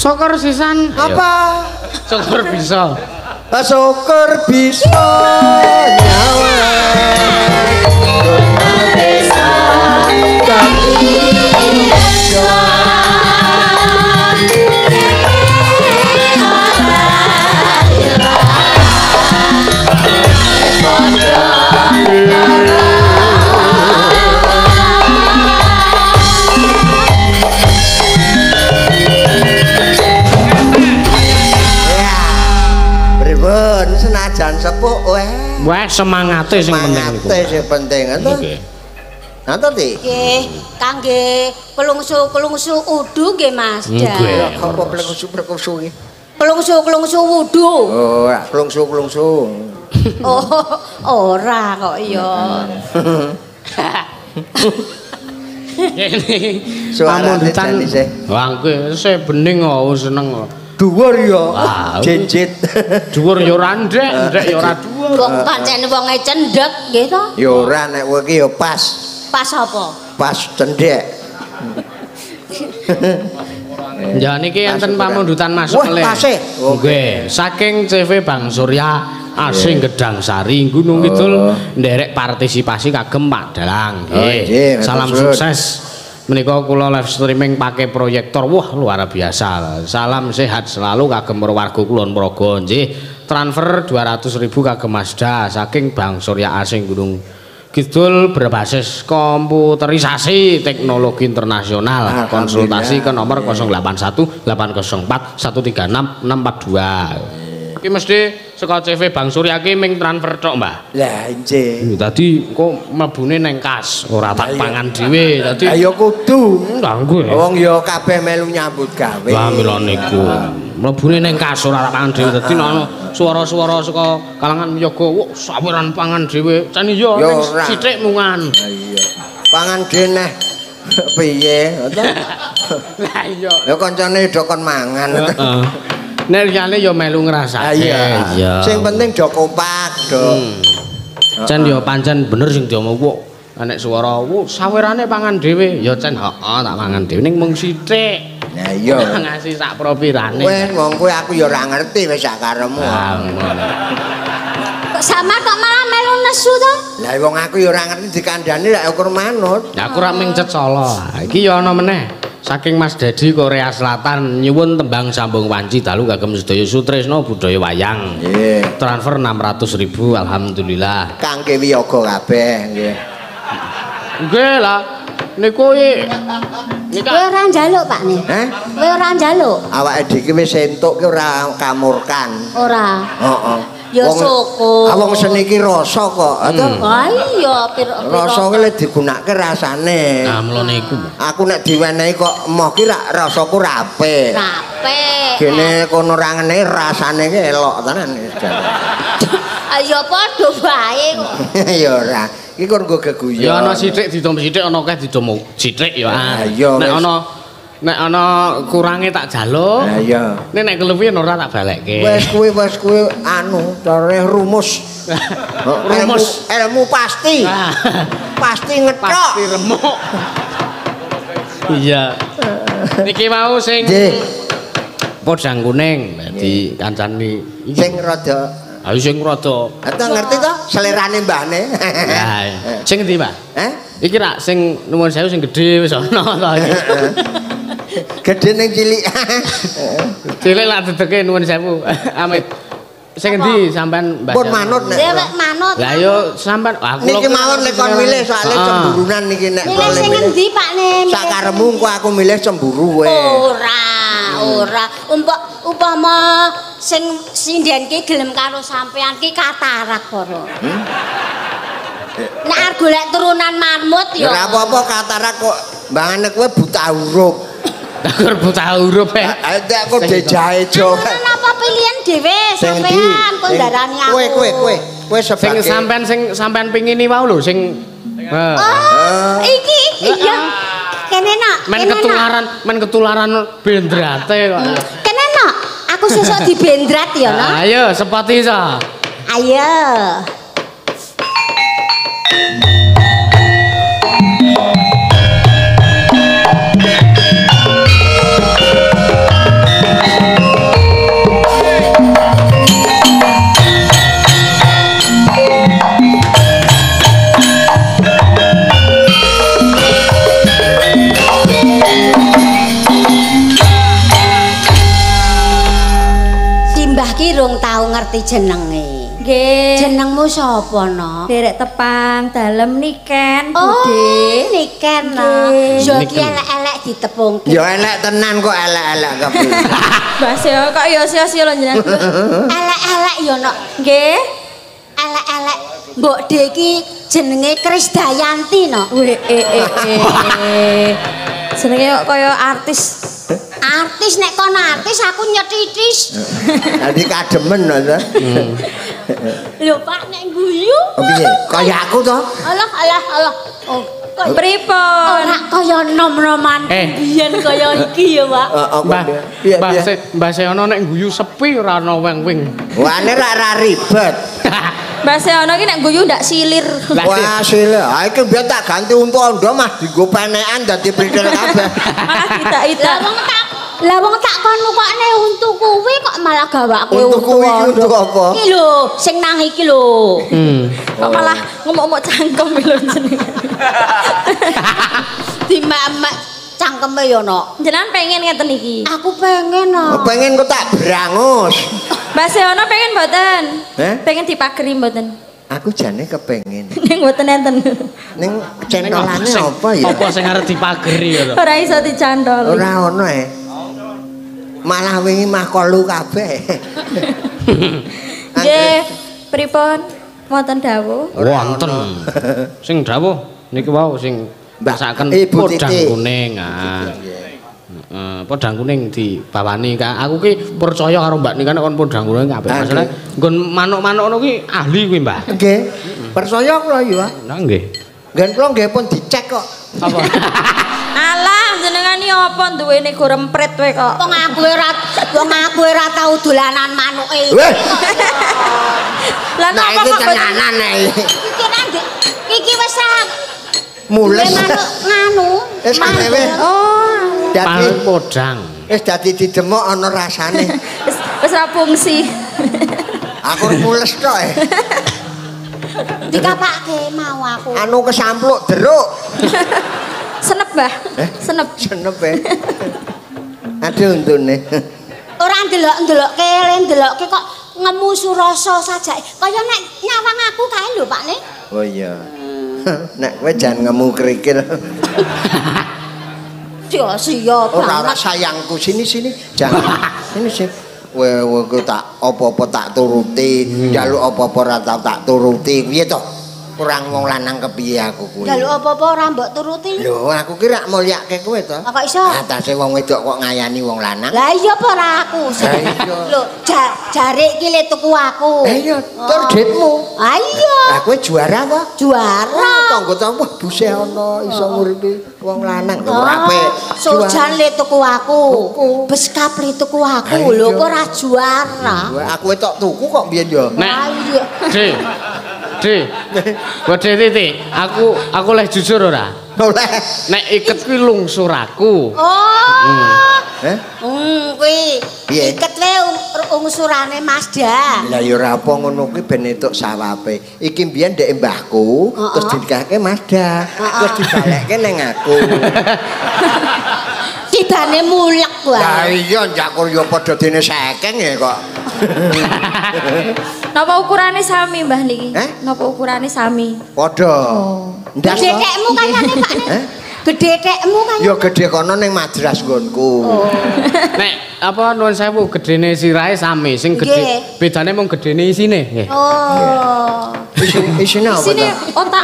Syukur sisan. Apa? Syukur bisa. Syukur bisa nyawa. Bisa senajan sepuh weh. Weh semangate sing penting niku. Semangate sing penting to. Nggih. Nata ti? Nggih, kangge pelungsu-pelungsu udu nggih Mas. Nggih. Apa pelungsu-pelungsu iki? Pelungsu-pelungsu wudu. Oh, ora pelungsu-pelungsu. Oh, ora kok iya. Ini pamundutan wah kuwi se bening kok seneng kok. Dhuwur ya. Jenjit. Dhuwur ya ora ndek, ndek ya ora dhuwur. Wong pancen wonge cendhek nggih to? Ya ora nek kowe iki ya pas. Pas apa? Pas cendhek. Ya niki enten pamundutan masuk melih. Wah, tasih. Nggih, saking C V Bang Surya asing Gedang Sari Gunung Kidul nderek partisipasi kagem Pak Dalang. Nggih. Salam sukses. Menika kula live streaming pakai proyektor. Wah, luar biasa. Salam sehat selalu kagem warga Kulon Progo nggih. Transfer dua ratus ribu kagem Mazda saking Bang Surya asing Gunung Kidul berbasis komputerisasi teknologi internasional. Konsultasi ke nomor nol delapan satu delapan nol empat satu tiga enam enam empat dua. Iki mesti saka C V Bang Surya ki ming transfer tok, Mbah. Lah nggih. Dadi kok mlebune neng kas, ora tak pangan dhewe. Dadi ayo kudu. Lah nggih. Wong ya kabeh melu nyambut gawe. Lah mila niku. Mlebune neng kas ora tak pangan dhewe. Dadi ana suara-suara saka kalangan yoga, wah sawiran pangan dhewe. Can iya ning sithik mungan. Lah iya. Pangan dheneh piye? Lah iya. Ya kancane do kon mangan. Heeh. Nek liyane ya melu ngrasake. Iya. Sing penting do kompak, do. Cen ya pancen bener sing diomong kok. Nek swara, "Wuh, sawirane pangan dhewe." Ya cen heeh tak mangan dhewe ning mung sithik. Nah iya. Ngasih sak propirane. Wes wong kowe aku ya ora ngerti wis sak karemu. Kok sama kok malah melu nesu to? Lah wong aku ya ora ngerti dikandani lek ukur manut. Lah aku ora ming cecala. Iki ya ana meneh. Saking Mas Dedi Korea Selatan nyuwun tembang sambung wanci dalu kagem sedaya sutresna budaya wayang. Nggih. Transfer enam ratus ribu alhamdulillah. Kangge wiyaga kabeh nggih. Nggih lah. Niku iki kowe ora njaluk Pak nih. Heh? Kowe ora njaluk. Awake dhewe wis entuk ki ora kamurkan. Ora. Heeh. Ya syukur. Wong seni iki rasa kok. Ha iya pira-pira. Rasa ki lek digunakake rasane. Nah, mlone iku. Aku nek diwenehi kok emoh ki rak rasaku rape. Rape. Gene kono rangene rasane ki elok tenan. Ya padha bae kok. Ya ora. Iki kon nggo geguyon. Ya ana sithik didom sithik ana akeh didom sithik ya. Nek ana nek ana kurange tak jaluk. Lah iya. Nek nek keluwi ora tak balekke. Wes kuwi wes kuwi anu carane rumus. Rumus ilmu pasti. Pasti ngetok. Pasti remuk. Iya. Niki mau sing podang kuning dadi kancane iki. Sing rada ayo sing rada. Ata ngerti to selerane mbahne. Lah, sing endi, Pak? Heh? Iki rak sing nuwun sewu sing gedhe wis ana to iki. Gedhe ning cilik. Cilik lak dedeke nuwun sewu. Amit. Sing endi sampean Mbah? Pun manut nek. Dewek manut. Lah yo sampean aku niki mawon nek kon milih soalé cemburunan niki nek milih sing endi Pak ne? Sak karemu engko aku milih cemburu wae. Ora, ora. Umpama umpama sing sindenke gelem karo sampean ki katarak para. Nek arep golek turunan marmut ya. Ora apa-apa katarak kok mbangane kowe buta huruf. Aku buta huruf e. Ada aku jejahe jo. Apa pilihan dhewe sampean kok ndarani aku. Kowe kowe kowe kowe sebagai sing sampean sing sampean pengini wau lho sing Oh, iki iya. Kene nak. Men ketularan, men ketularan bendrate kok. Kene nak. Aku sesuk dibendrat ya, Nak. Ayo, sepati iso. Ayo. Mbah ki rung tau ngerti jenenge. Nggih. Jenengmu sapa, Nok? Derek Tepang dalem Niken, Oh, Budhe. Niken, Nok. Yo ki elek-elek ditepungke. Ya elek tenan kok elek-elek kabeh. Mbah Seo kok ya sia-sia lho jenengan. Elek-elek yo, Nok. Nggih. Elek-elek. Mbok De ki jenenge Krisdayanti, Nok. Weh eh eh eh. Jenenge kok kaya artis. Artis nek kon artis aku nyetitis. Dadi kademen to. Lho Pak nek guyu. Oh piye? Kaya aku to? Alah alah alah. Oh, kok Pripun? ora kaya nom-noman Eh. biyen kaya iki ya, Pak. Heeh, Mbah, piye Mbah piye? Se, Mbah Seono nek guyu sepi ora ana weng-weng. Wane ra ra ribet. Mbah Seono ki nek guyu ndak silir. Wah, sile. Ha iki biyen tak ganti untu ondo Mas dienggo penekan dadi pritil kabeh. Malah tidak-tidak. Lah wong tak Lah wong tak kon nukokne untu kuwi kok malah gawake Untu kuwi ondo. untu apa? Iki lho, sing nang iki lho. Hmm. Kok malah ngomong-ngomong cangkem lho jenengan. Dimak-mak cangkeme yo, Nok. Jenengan pengen ngeten iki. Aku pengen, Nok. Pengen kok tak brangus. Mbah Seono pengen mboten? Heh? Pengen dipageri mboten? Aku jane kepengen. Ning mboten enten. Ning centolane apa ya? Apa sing arep dipageri ya to? Ora iso dicandol. Ora ono e. Malah wingi mah kolu kabeh. Nggih, pripun? Wonten dawuh? Wonten. Sing dawuh niki wau sing masaken Ibu podang Titi. kuning. Ah. Heeh, podang kuning dibawani ka. Aku ki percaya karo Mbak Nika nek kon podang kuning kabeh. Ah, Masalah nggon manuk-manuk ngono ki ahli kuwi, Mbah. Nggih. Percaya kula ya. Nah nggih. Ngen kula nggih pun dicek kok. Apa? Alah, jenengan iki apa duwene go rempret wae kok. Wong aku ora wong aku ora tau dolanan manuke. Weh, Lah nah napa iki kok mboten- tenanan iki. Iki nang iki wis ra Mules. manuk nganu. Wis kerewe. Oh, Dadi Panut podang. wis dadi didemok ana rasane. wis wis ra fungsi. Aku mules tok e. Dikapake mau aku. Anu kesampluk deruk. Senep, Mbah. Eh? Senep. Senep e. Aduh untune. Ora ndelok-ndelokke le ndelokke kok ngemu surasa sajake. Kaya nek nyawang aku kae lho, Pak Ne. Oh iya. Nek kowe jan ngemu krikil. Sia-sia Ora ora banget. sayangku sini sini. Jangan. Sini sini. Kowe kowe tak apa-apa tak turuti, njaluk apa-apa ora tau tak turuti. Piye to? Kurang wong lanang kepiye aku kuwi. Jaluk apa-apa ora mbok turuti. Lho, aku ki rak mulyake kowe to. Kok iso? Atase wong wedok kok ngayani wong lanang. Lah iya apa ora aku? Lah iya. Lho, ja, jare iki le tuku aku. Eh iya, tur ditmu. Ah iya, Lah kowe juara to? juara. Tangga-tangga buse ana iso nguripi wong lanang lho ora Oh, apik. Sojan le tuku aku. Tuku. Beskap le tuku aku. Ah, Lho iya. kok ora juara. Juara. Aku tok tuku kok biyen yo. Nek Ah iya. Dek. Dek. Bodhe Titi, aku aku leh jujur ora? Oleh. Nek iket kuwi lungsur aku. Oh. Heh? Hmm, kuwi Piye? iket wae ungsurane Mas Da. Lah ya ora apa ngono kuwi ben entuk sawape. Iki mbiyen ndek mbahku, Heeh. terus dinikahke Mazda, terus dibalekke ning aku. Kidane mulek Lah wae. iya njakur yo padha dene sekeng ya kok. Napa ukurane sami, Mbah niki? Eh? Napa ukurane sami? Padha. Ndas Gede kok. tekmu kayane Pak Ne. Heh? Gede tekmu kayane. Yo gede kono ning madras nggonku. Nek apa nuwun sewu gedene sirahe sami, sing gede Nggih. bedane mung gedene isine nggih. Oh. Isine isine apa Sini to? otak.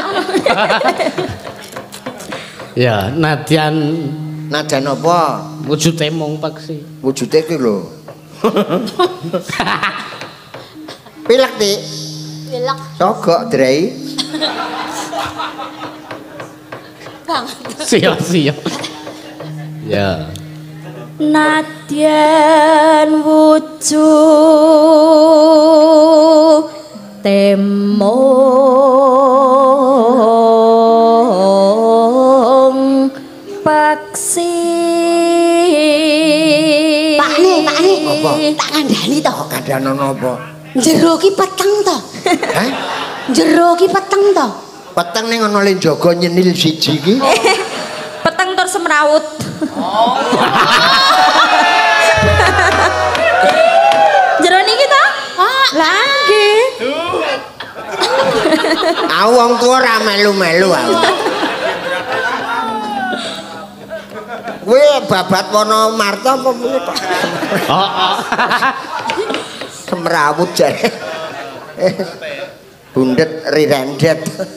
Ya, nadyan Najan apa? wujude mung peksi. Wujude ki lho. Pilek, Dik. Pilek Sogok, Drei. banget. Sia-sia. Ya. Nadyan wuju temong paksi. Pak Ne, Pak Ne. Apa? Tak kandhani to. Kok kandhane apa? Jero ki peteng to. Hah? Jero ki peteng to. Peteng ning ana le jaga nyenil siji ki. Peteng tur semrawut. Jero niki Lah nggih. Aku wong tuwa ora melu-melu aku. Kuwi babat wana marta apa kuwi kok? Heeh. Semrawut jare. Bundet rirendet.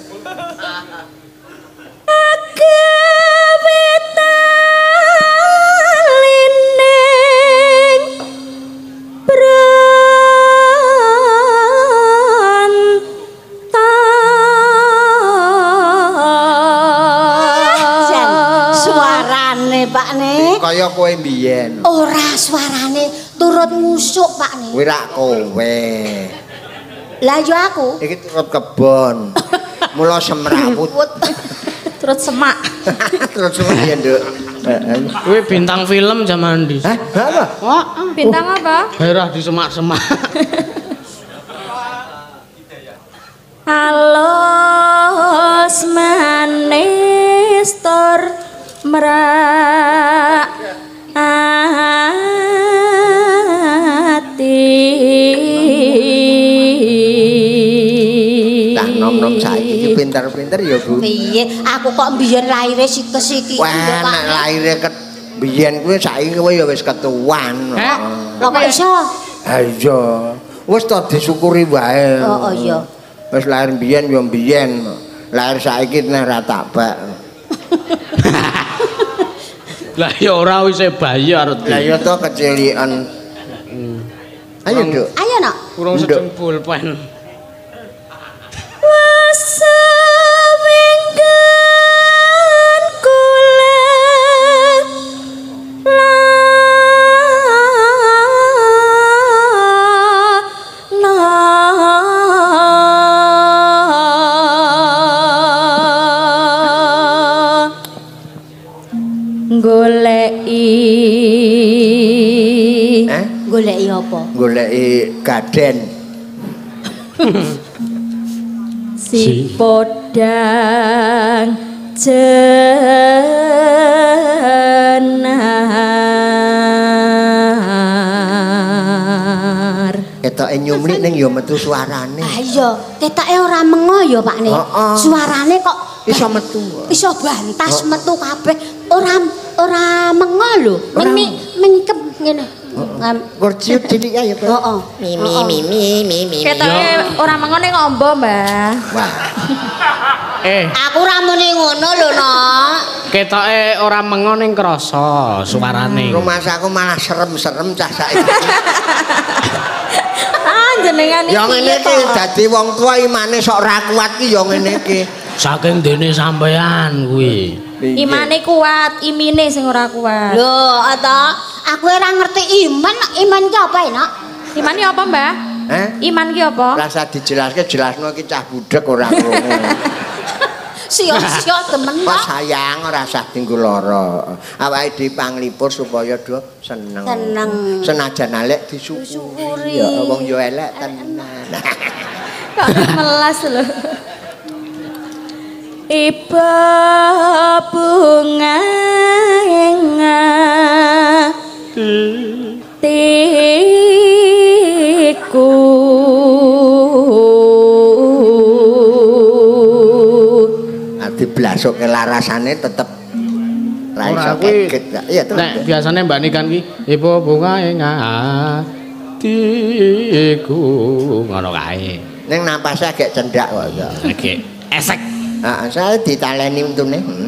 Kaya kowe mbiyen. Ora suarane turut ngusuk, Pak Ne. Kuwi rak kowe. Lah yo aku. Iki turut kebon. Mula semrawut. Turut semak. Turut semak ya, Nduk. Kuwi bintang film zaman ndi? Hah? Apa? Wah, Bintang apa? daerah di semak-semak. Halo manis tor merak ati. Lah nom-nom saiki pinter-pinter ya, Bu. Piye? Aku kok mbiyen laire sikes iki. Wah, nek laire ket biyen kuwi saiki kowe ya wis ketuan. Heh. Lho kok iso? Ha iya. Wis to disyukuri wae. Oh, oh iya. Wis lair biyen ya biyen. Lair saiki nek ra takbak. Lah ya ora wis bayar. Lah ya to kecilian. Ayo, Nduk. Ayo, Nak. Kurang sedeng pulpen. Wasawenggan kula goleki Eh? Goleki apa? Goleki gaden. si podang jenar. Ketoke nyumlik ning ya metu suarane. Ah iya, ketake ora mengo ya, Pak Ne. Heeh. Suarane kok Iso metu. iso bantas metu kabeh. Ora ora mengo lho. Meni menyikep ngene. Kurciut cilik ae ya, Pak. Heeh. Mimi mimi mimi. Ketoke ora mengone ngombo, Mbah. Wah. Eh, Aku ora muni ngono lho, Nok. ketoke ora mengo ning krasa suarane. Rumah saku malah serem-serem cah saiki. Ah, jenengan Ya ngene iki dadi wong tua imane sok ra kuat ki ya ngene iki. Saking dene sampean kuwi. imane kuat, imine sing ora kuat. Lho, ata aku ora ngerti iman, iman ki apa, Nok? Iman ki apa, Mbah? Heh? Iman ki apa? Rasa dijelaske jelasno iki cah budhek ora ngono. Sia-sia temen, Kok Nok. sayang ora usah dinggo lara. Awake dhewe panglipur supaya do seneng. Seneng. Senajan elek disyukuri. Disyukuri. Ya wong yo elek tenan. Kok melas lho. Iba bunga ngatiku Ati blasuke larasane tetep ra iso Ora kuwi. keget. Iya terus. Nek biasane Mbak Nikan ki ibu bunga ing atiku ngono kae. Ning napase agak cendak kok ya. Iki esek. Heeh, saya ditaleni untune. Hmm.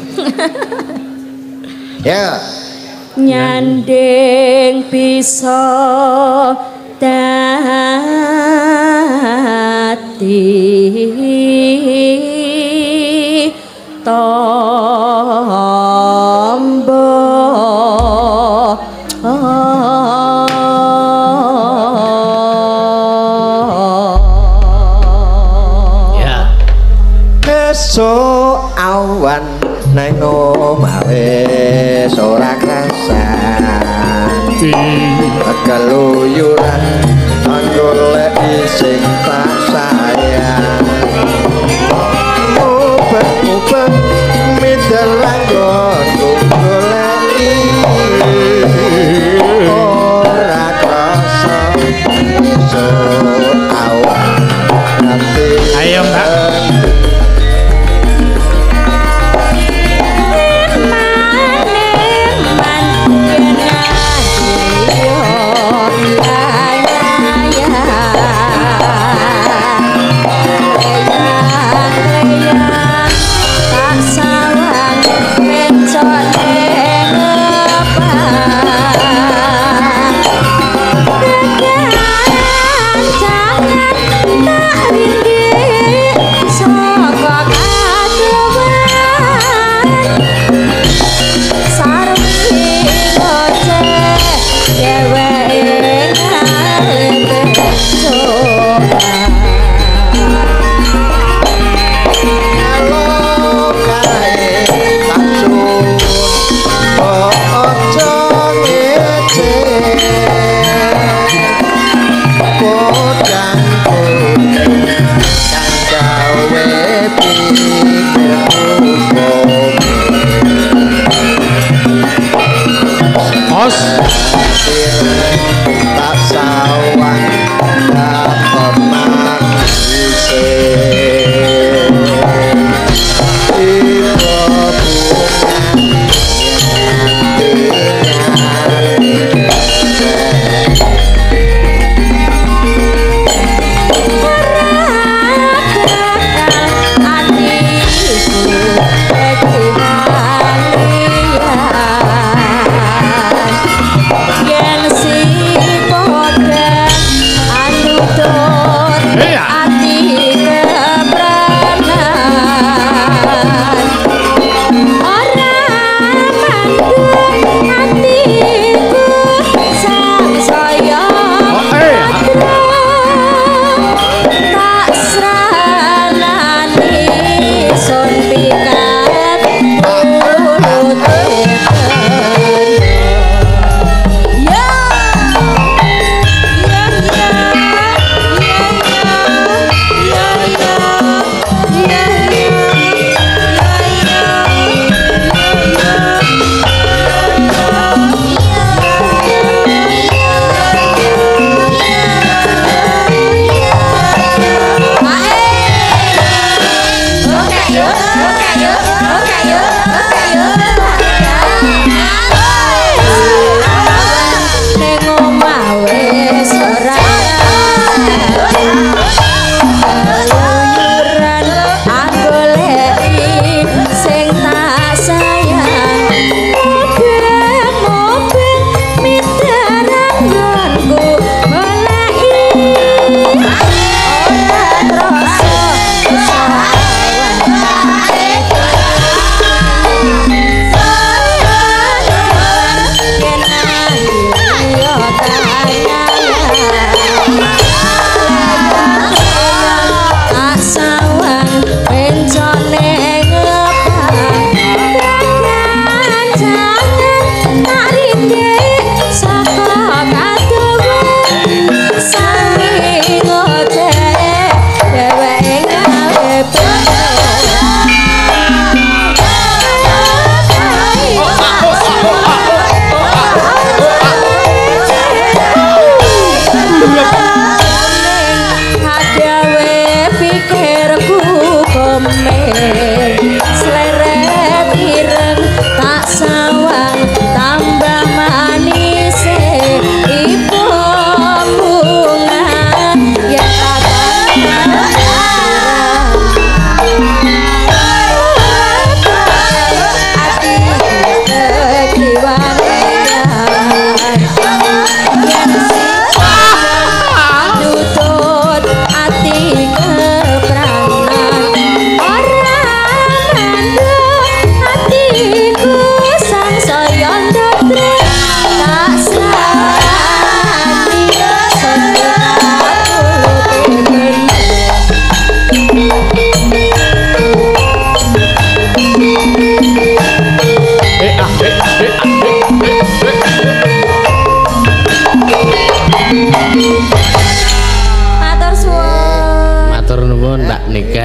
Ya. nyanding bisa dadi tombo Ya. Esuk awan nang omahe ora krasani keluyuran golek sing tak sayang ubah-ubah midalang golek ora krasa Ayo, Mbak. Jangan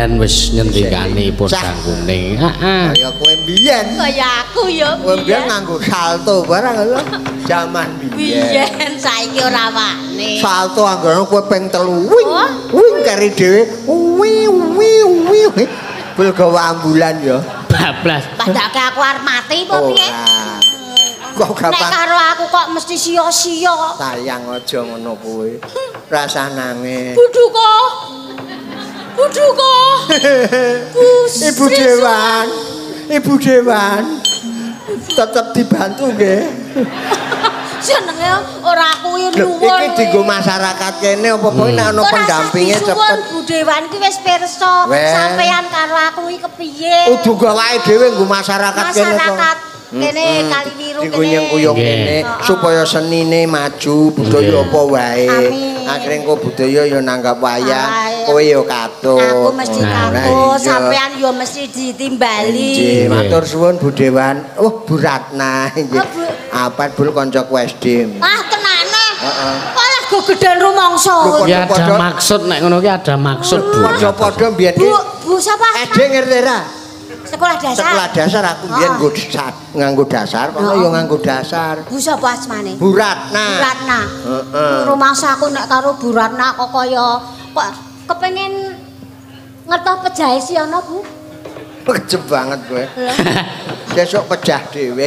biyen wis nyendikani podang kuning. Heeh. Kaya kowe biyen. Kaya aku ya. Kowe biyen nganggo salto barang lho. Jaman biyen. Biyen saiki ora wani. Salto anggone kowe ping telu. Wing. Wing kari dhewe. Wi wi wi. Bel gawa ambulan ya. Bablas. Padake aku arep mati apa piye? Kok gampang. Nek karo aku kok mesti sia-sia. Sayang aja ngono kowe. Rasanane. Buduka. Buduka. Ibu Dewan. Ibu Dewan. Tetep dibantu nggih. Jenenge ora kuwi Lho, nuwun. iki dienggo masyarakat kene apa-apa nek ana pendampinge cepet. Bu Dewan ki wis pirsa sampean karo aku iki kepiye? Kudu gawake dhewe nggo masyarakat kene kok. Masyarakat kene Kaliwiru kene. Dikuyung-kuyung kene supaya senine maju, budaya apa wae. Akhire engko budaya ya nanggap wayang, kowe ya katut. Aku mesti katut, sampean ya mesti ditimbali. Nggih, matur suwun Bu Dewan. Oh, Bu Ratna nggih. Apa bul kanca S D. Ah, tenane. Heeh. Malah go gedhen rumangsa. Ya ada maksud nek ngono ki ada maksud, Bu. Padha-padha mbiyen Bu, Bu sapa? S D ngerti ra? Sekolah dasar. Sekolah dasar aku mbiyen nggo dasar, nganggo dasar, kono ya nganggo dasar. Bu sapa asmane? Bu Ratna. Bu Ratna. Heeh. Rumangsa aku nek karo Bu Ratna kok kaya kok kepengin ngertos pejahe si ana, Bu. Kecep banget kowe. Sesuk pejah dhewe.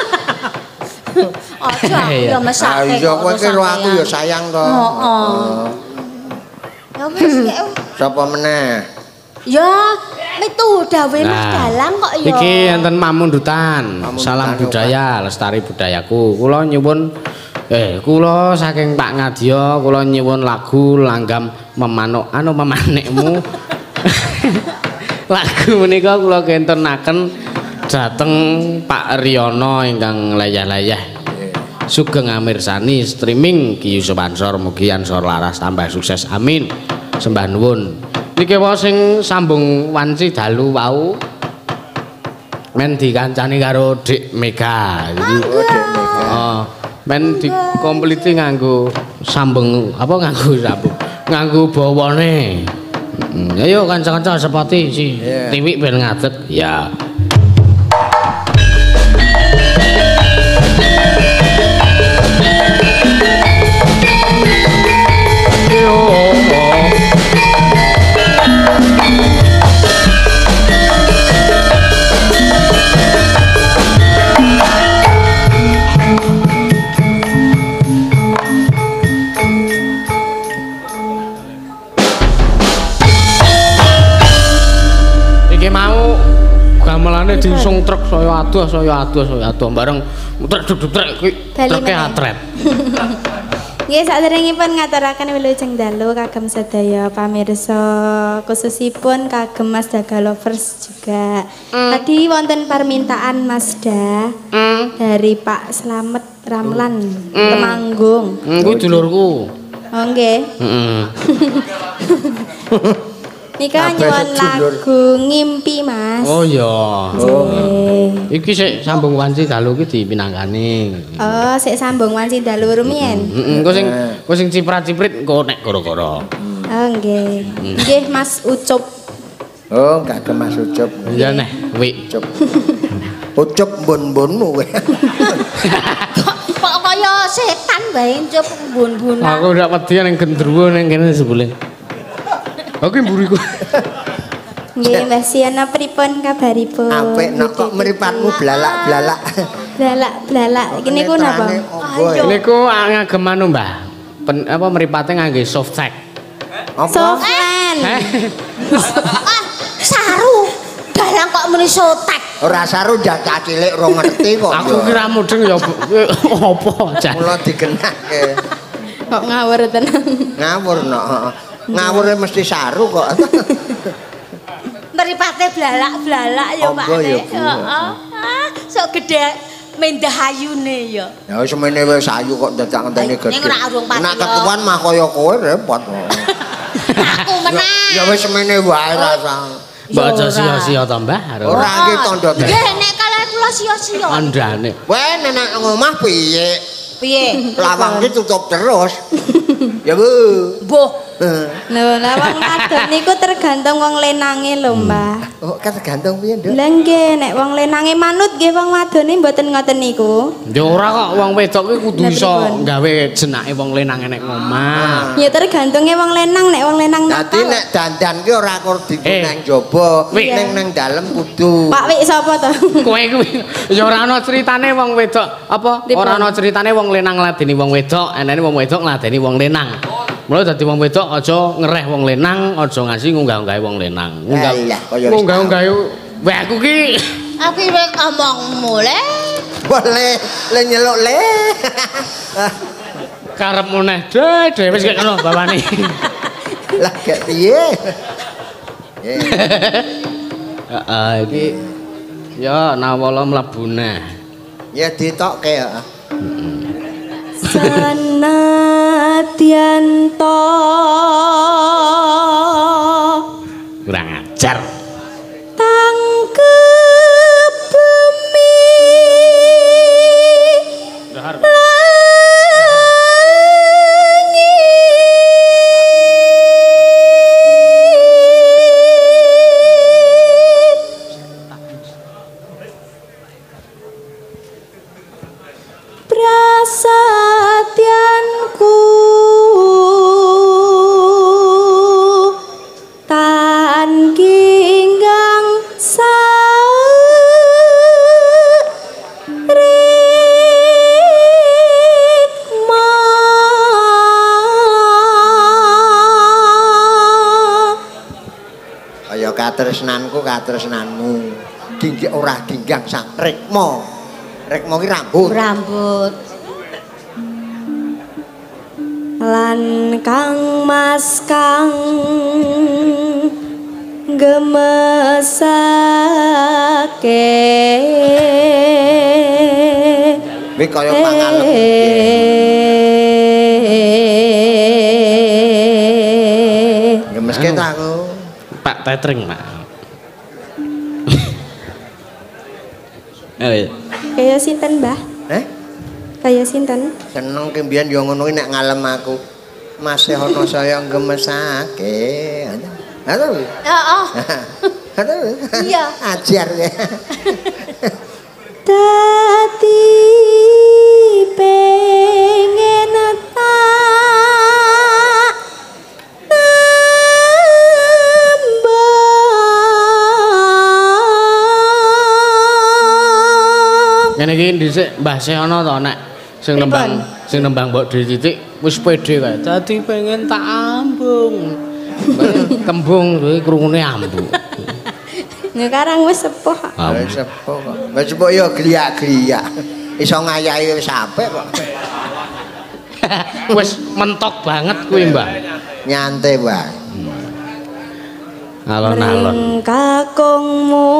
Aja ya mesake. Ah iya kowe ki karo aku ya sayang to. Heeh. Ya wis Sapa meneh? ya metu dawe Mas Dalang kok ya. Iki enten mamundutan. Salam budaya, lestari budayaku. Kula nyuwun eh kula saking Pak Ngadya kula nyuwun lagu langgam memanuk anu memanikmu. Lagu menika kula kentenaken dhateng Pak Riyono ingkang layah-layah. Sugeng amirsani streaming Ki Yusuf Ansor mugi Ansor laras tambah sukses amin. Sembah nuwun. Niki wae sing sambung wanci dalu wau men dikancani karo Dik Mega. Oh, Dik Mega. Oh, men dikompliti nganggo sambung apa nganggo sambung. Nganggo bawane. Heeh. Ayo kanca-kanca sepati si Tiwik ben ngadeg. Ya. Gamelane diusung truk saya adoh saya adoh saya adoh bareng truk duk truk kuwi truke atret. Nggih saderengipun ngaturaken wilujeng dalu kagem sedaya pamirsa khususipun kagem Mas Daga Lovers juga. Mm. Tadi wonten permintaan Mas Da mm. dari Pak Slamet Ramlan mm. Temanggung. Mm, kuwi dulurku. Oh nggih. Heeh. Nika nyuwun lagu Ngimpi Mas. Oh iya. Oh. Iki sik sambung wanci dalu iki dipinangkani. Oh, sik sambung wanci dalu rumiyin. Heeh, engko sing engko sing ciprat-ciprit engko nek gara-gara. Oh nggih. Nggih Mas Ucup. Oh, gak ke Mas Ucup. Iya neh, wi. Ucup. Ucup mbun-mbunmu kowe. Kok kaya setan bae Ucup mbun-mbunan. Aku ndak wedi ning gendruwo ning kene sebule. Oke mburiku. Nggih, Mbah Siana pripun kabaripun? Apik nek kok mripatmu blalak-blalak. Blalak-blalak. Iki niku napa? Niku ngagem anu, Mbah. Pen, apa mripate ngangge soft check. Apa? Soft hand. Ah, saru. Dalang kok muni sotek. Ora saru cah cilik ora ngerti kok. Aku kira mudeng ya apa, Jan. Mula digenake. Kok ngawur tenan. Ngawur no, heeh. Ngawure mesti saru kok. Mripate blalak-blalak ya Pak. Heeh. Ah, sok gedhe mendah ayune ya. Ya wis semene wis ayu kok dadak ngenteni gedhe. Ning ora urung pati. Nek ketuan mah kaya kowe repot. Aku menang. Ya wis semene wae rasa. Mbok aja sia-sia to, Mbah. Ora iki tandha. Nggih, nek kalih kula sia-sia. Andane. Wae nek ngomah piye? Piye? Lawang iki tutup terus. Ya Bu. Mbuh, Lho, lah wong wadon niku tergantung wong lenange lho, Mbah. Oh, kan tergantung piye, Nduk? Lah nggih, nek wong lenange manut nggih wong wadone mboten ngoten niku. Ya ora kok wong wedok kuwi kudu Lah, iso pripun? gawe jenake wong lenang nek ngomah. Ya tergantunge wong lenang nek wong lenang Dadi nakal. nek dandan ki ora kudu Eh. nang jaba, Wik. ning nang dalem kudu. Pak Wik sapa to? Kowe kuwi ya ora ana critane wong wedok apa? Pripun? Ora ana critane wong lenang ngladeni wong wedok, enene wong wedok ngladeni wong lenang. Mula dadi wong wedok aja ngereh wong lenang, aja ngasih ngunggah-unggahe wong lenang. Lah iya, kaya wis ngunggah-unggahe wae aku ki Aku wis ngomong mulai. boleh le nyeluk le. karepmu neh deh dhewe wis kaya ngono bawane. Lah gak piye? Eh, Heeh iki ya nawala mlebu neh. ya ditokke ya. Sanadyan to Kurang ajar. tangkep bumi prasadyanku tan ginggang saritma Kaya katresnanku katresnanmu. Dinggi ora dinggang sak rikma. Rikma ki rambut. Rambut. lan kang mas kang gemesake Kuwi kaya pangalem. Gemeske ta aku. Pak Tetring, Pak. Oh iya. kaya sinten Mbah? Eh? Kaya sinten? Seneng ki mbiyen ya ngono ki nek ngalem aku. Masih ana saya gemesake. Ada wis. Heeh. Ada wis. Iya. Ajar ya. Dadi pengen tak nambah. Ngene iki dhisik Mbah Seono to nek sing nembang sing nembang Mbok Dwi Titik wis pede kae. Dadi pengen tak ambung. Kembung kuwi krungune ambung. Ngekarang wis sepuh. Wis sepo kok. Wis sepo ya gliak-gliak. Iso ngayahi wis apik kok. Wis mentok banget kuwi, Mbah. Nyantai wae. Alon-alon. Ring kakungmu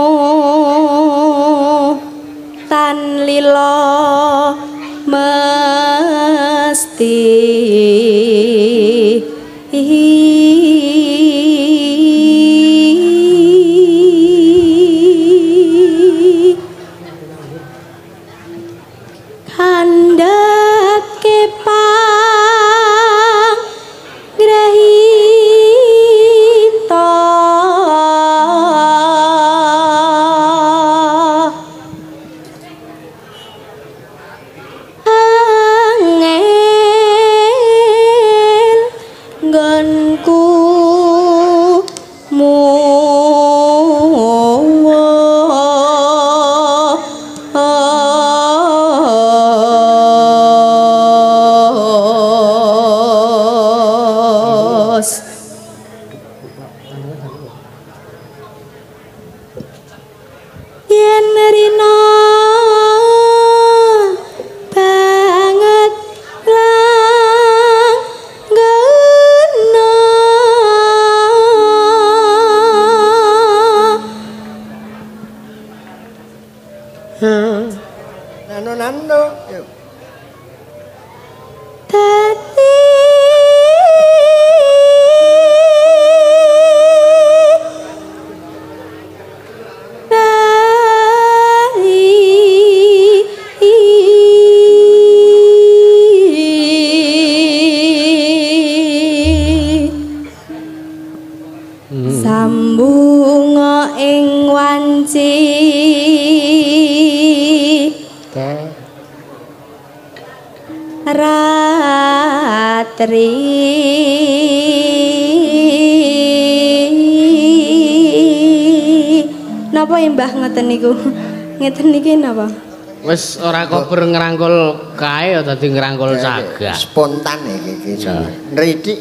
tan lilo mesti kandhake panggrahita angel nggonku muwos yen rina banget langgena Nano nano. dadi sambunga ing wanci ratri napa ya Mbah ngoten niku ngeten niki napa wis ora kober ngrangkul kae ya dadi ngrangkul sagak spontan iki iki nridik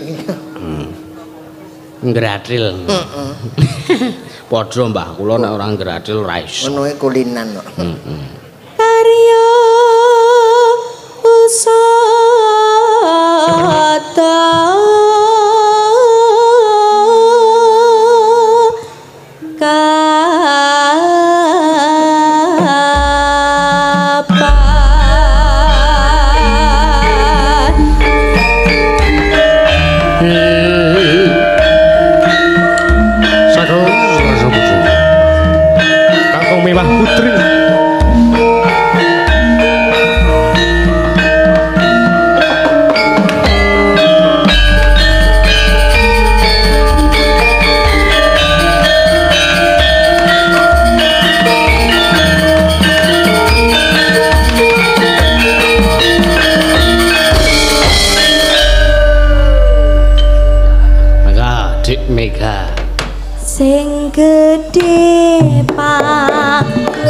ngratil heeh padha Mbah kula nek ora ngratil ora iso ngono e kulinan kok heeh karya usata Putri Mega Dik Mega sing gedhe pak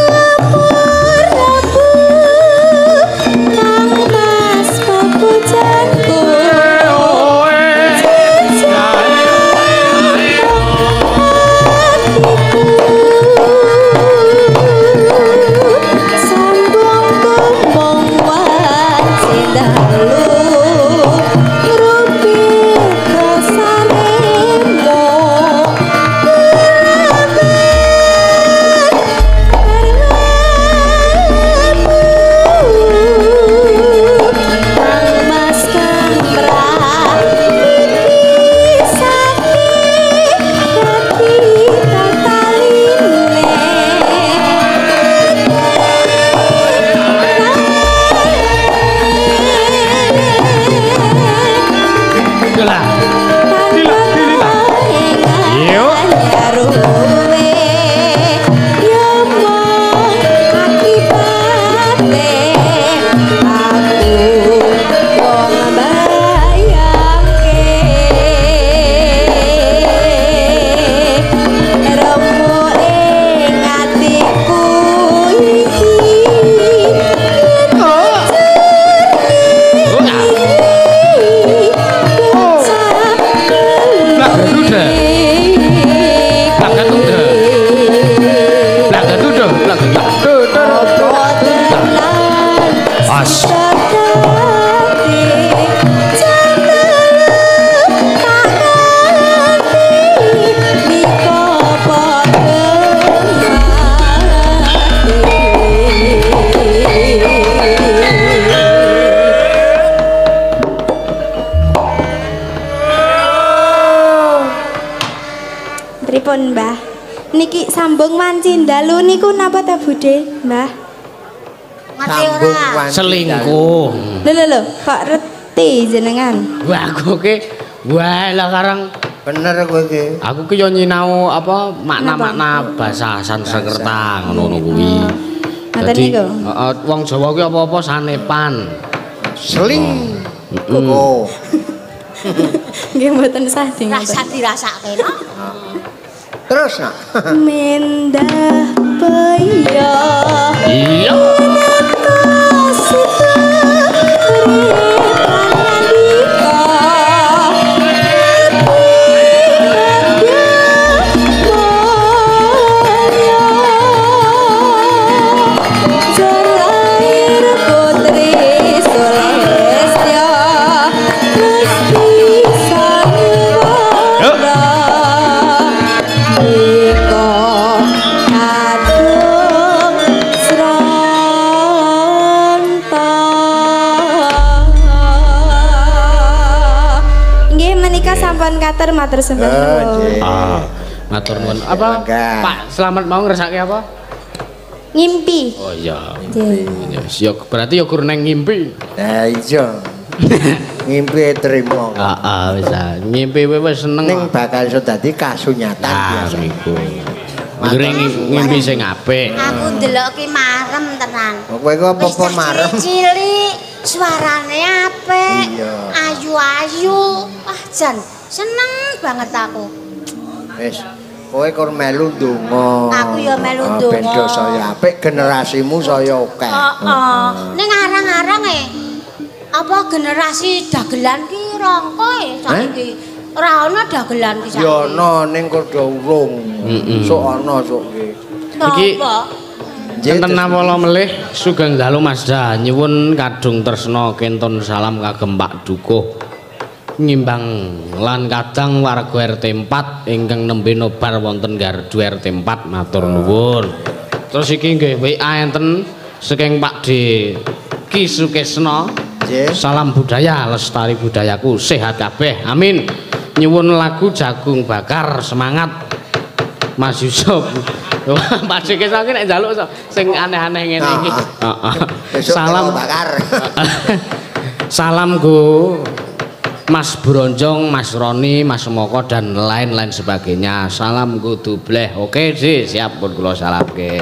pripun Mbah niki sambung wanci dalu niku napa ta Budhe Mbah sambung wanci selingkuh lho lho lho kok reti jenengan wah aku ki wah lah karang bener kowe iki aku ki yo nyinau apa makna-makna basa Sanskerta ngono kuwi dadi heeh wong Jawa ki apa-apa sanepan seling koko nggih mboten sah ding rasa dirasake no terus nak mendah paya iya kater matur sembah nuwun. Ah, matur nuwun. Apa? Pak Slamet mau ngersake apa? Ngimpi. Oh iya. Yes, ya berarti ya guru nang ngimpi. Lah iya. Ngimpi trimo. Heeh, wis ah. Ngimpi wis seneng. Ning bakal iso dadi kasunyatan biasa. Niku. Ngeri ngimpi sing apik. Aku ndelok ki marem tenan. Kowe ku apa-apa marem? Cilik, suarane apik. Ayu-ayu. Ah, jan seneng banget aku. Wis, kowe kur melu ndonga. Aku ya melu ndonga. Ben saya apik, generasimu saya akeh. Heeh. Ning arang-arang e apa generasi dagelan ki rangka e saiki. Ora ana dagelan ki saiki. Ya ana ning kudu urung. Sok ana sok nggih. Iki enten nawala melih sugeng dalu Masda nyuwun kadung tresna kentun salam kagem Pak Dukuh ngimbang lan kadang warga R T empat ingkang nembe nobar wonten gardu R T empat matur nuwun. Terus iki nggih W A enten saking Pak D Ki Sukesna. Salam budaya lestari budayaku sehat kabeh amin. Nyuwun lagu jagung bakar semangat Mas Yusuf. Pak Diki saiki nek njaluk sing aneh-aneh ngene iki. Heeh. Salam bakar. Salam go Mas Bronjong, Mas Roni, Mas Moko dan lain-lain sebagainya. Salam go dubleh. Oke, sih, siap pun kula salamke.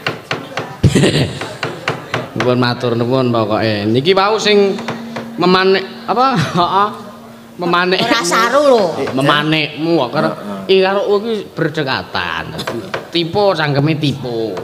Nuwun matur nuwun pokoke. Niki wau sing memanik apa? Heeh. Memanik. Ora saru lho. Memanikmu kok karo iki karo iki berdekatan. Tipe cangkeme tipe.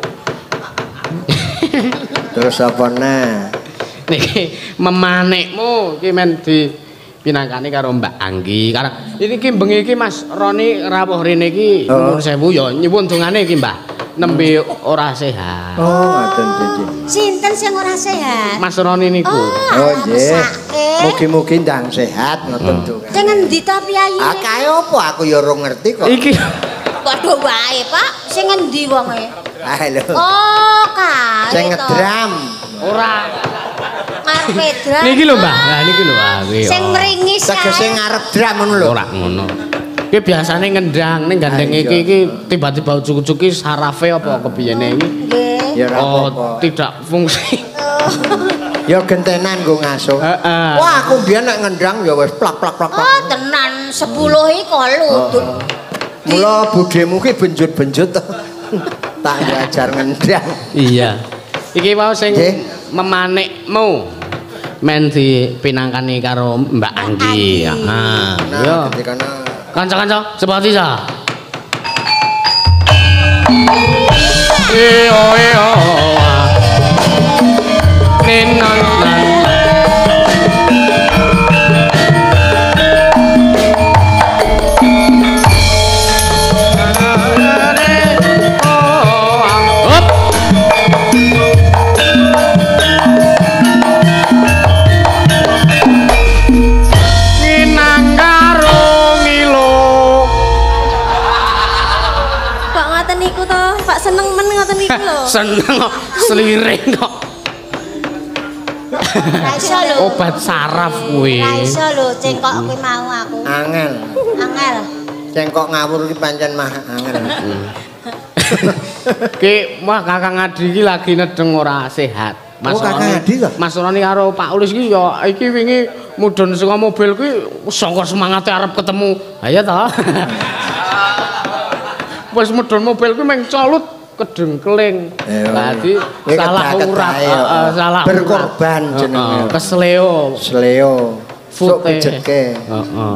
Terus apa nah? Niki memanikmu iki men di pinangkani karo Mbak Anggi. Karena ini ki bengi iki Mas Roni rawuh rene iki nuwun sewu ya nyuwun dongane iki Mbah. Nembe ora sehat. Oh, ngaten nggih. Sinten sing ora sehat? Mas Roni niku. Oh, nggih. Mugi-mugi ndang sehat ngoten dongane. Sing endi ta piyayi? Ah kae apa aku ya ora ngerti kok. Iki padha wae, Pak. Sing endi wonge? Ah lho. Oh, kae. Sing ngedram. ora. Ngarepe dram. Niki lho, Mbah. Lah niki lho kuwi. Sing meringis kae. Tegese ngarep dram ngono lho. Ora ngono. Ki biasane ngendang ning gandeng iki iki tiba-tiba ujug-ujug ki sarafe apa kepiyene iki? Nggih. Ya ora Oh, apa-apa. tidak fungsi. Ya gentenan nggo ngasuh. Heeh. Wah, aku biyen nek ngendang ya wis plak-plak-plak. Oh, tenan sepuluh iki kok lutut. Mula budhemu ki benjut-benjut. Tak diajar ngendang. Iya. Iki mau sing Nggih. memanikmu men dipinangkani karo Mbak Anggi. Heeh. Yo. Nah, ketika Kanca-kanca, seperti sa. Iyo iyo. Ninan nan. Hop. Nginang karo ngilo. Kok ngoten niku to? Pak seneng men ngoten niku lho. Seneng kok sliring kok. Ra iso lho. Obat saraf kuwi. Ra iso lho cengkok kuwi mau aku. angel. Angel. Cengkok ngawur ki pancen mah angel. Ki wah Kakang Adi iki lagi nedeng ora sehat. Mas Oh, Kakang Roni- Adi kok? Mas Roni karo Pak Ulis iki ya iki wingi mudhun saka mobil kuwi saka semangate arep ketemu. Ha ya ta. Wis mudhun mobil kuwi meng colut kedengkeling. Dadi Kuwi salah kedaket urat, ae, ya. heeh, salah Berkorban urat. jenenge. Heeh, kesleo. Sleo. Sok Fute. pijetke. Heeh.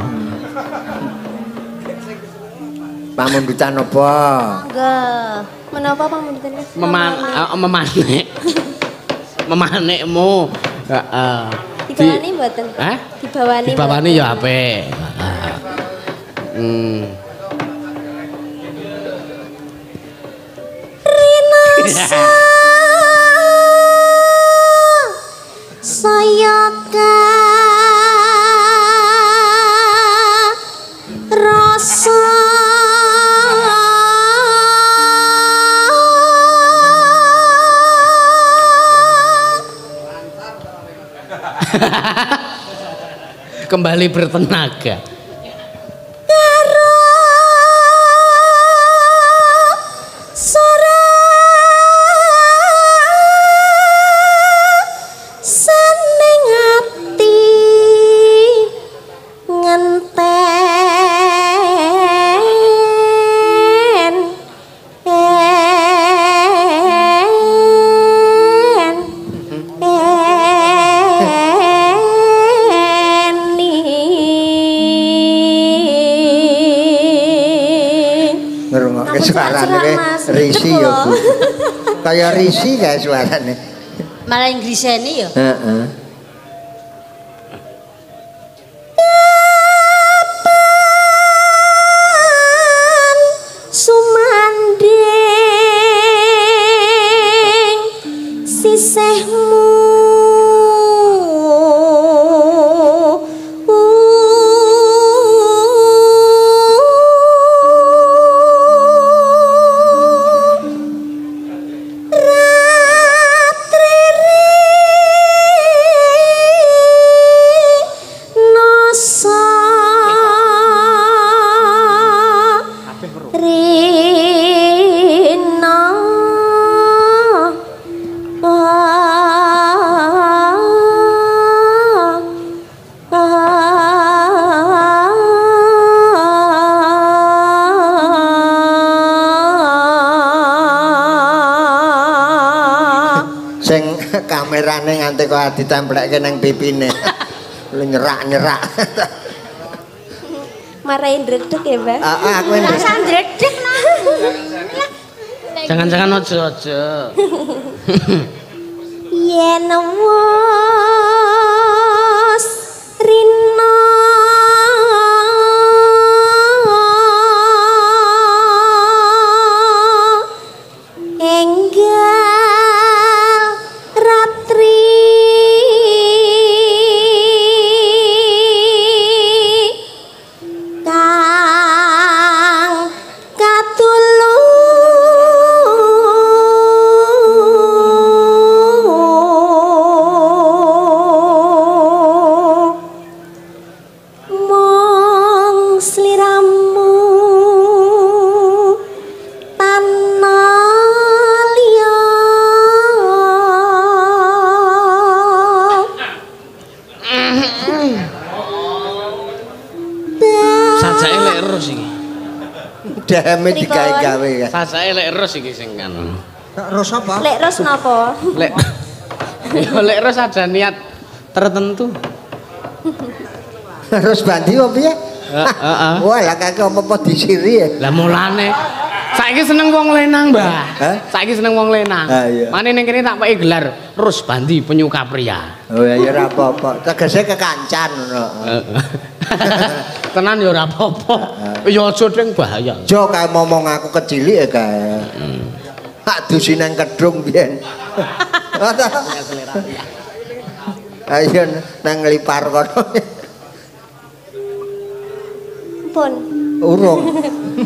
Pamundutan apa? Nggih. Menapa pamundutan? Meman eh, memanik. Memanikmu. Heeh. Dibawani mboten? Hah? Dibawani. Dibawani ya apik. Heeh. Hmm. Rinosa sayaka rasa Kembali bertenaga. karo sora seneng ati suarane risi ya Bu. Kaya risi kae suarane. Malah Inggriseni ya. Heeh. Sumanding sisihmu kamerane nganti kok ditempelke nang pipine. Lu nyerak-nyerak. Marahin dredeg ya, Mbak? Heeh, aku ndredeg. Rasa dredeg nah. Jangan-jangan ojo-ojo. Yen wis rina enggal ratri kang katulung mong sliramu tanah liya Sajake lek erus iki. Dame digawe-gawe ya. Sajake lek erus iki sing kan. Ros apa? lek ros napa? Lek ya lek erus ada niat tertentu. Ros bandi opo piye? Heeh. Wah, lah kakek apa-apa disiri ya. Lah mulane saiki seneng wong lenang, Mbah. Hah? Saiki seneng wong lenang. Ah, iya. Mane ning kene tak peki gelar Rus Bandi penyuka pria. Oh ya ora apa-apa. Tegese kekancan ngono. Tenan ya ora apa-apa. Ya aja ding bahaya. Jo kae momong aku kecilik ya kae. Hak dusi nang kedung biyen. Ayo nang nglipar kono. Pun Urung.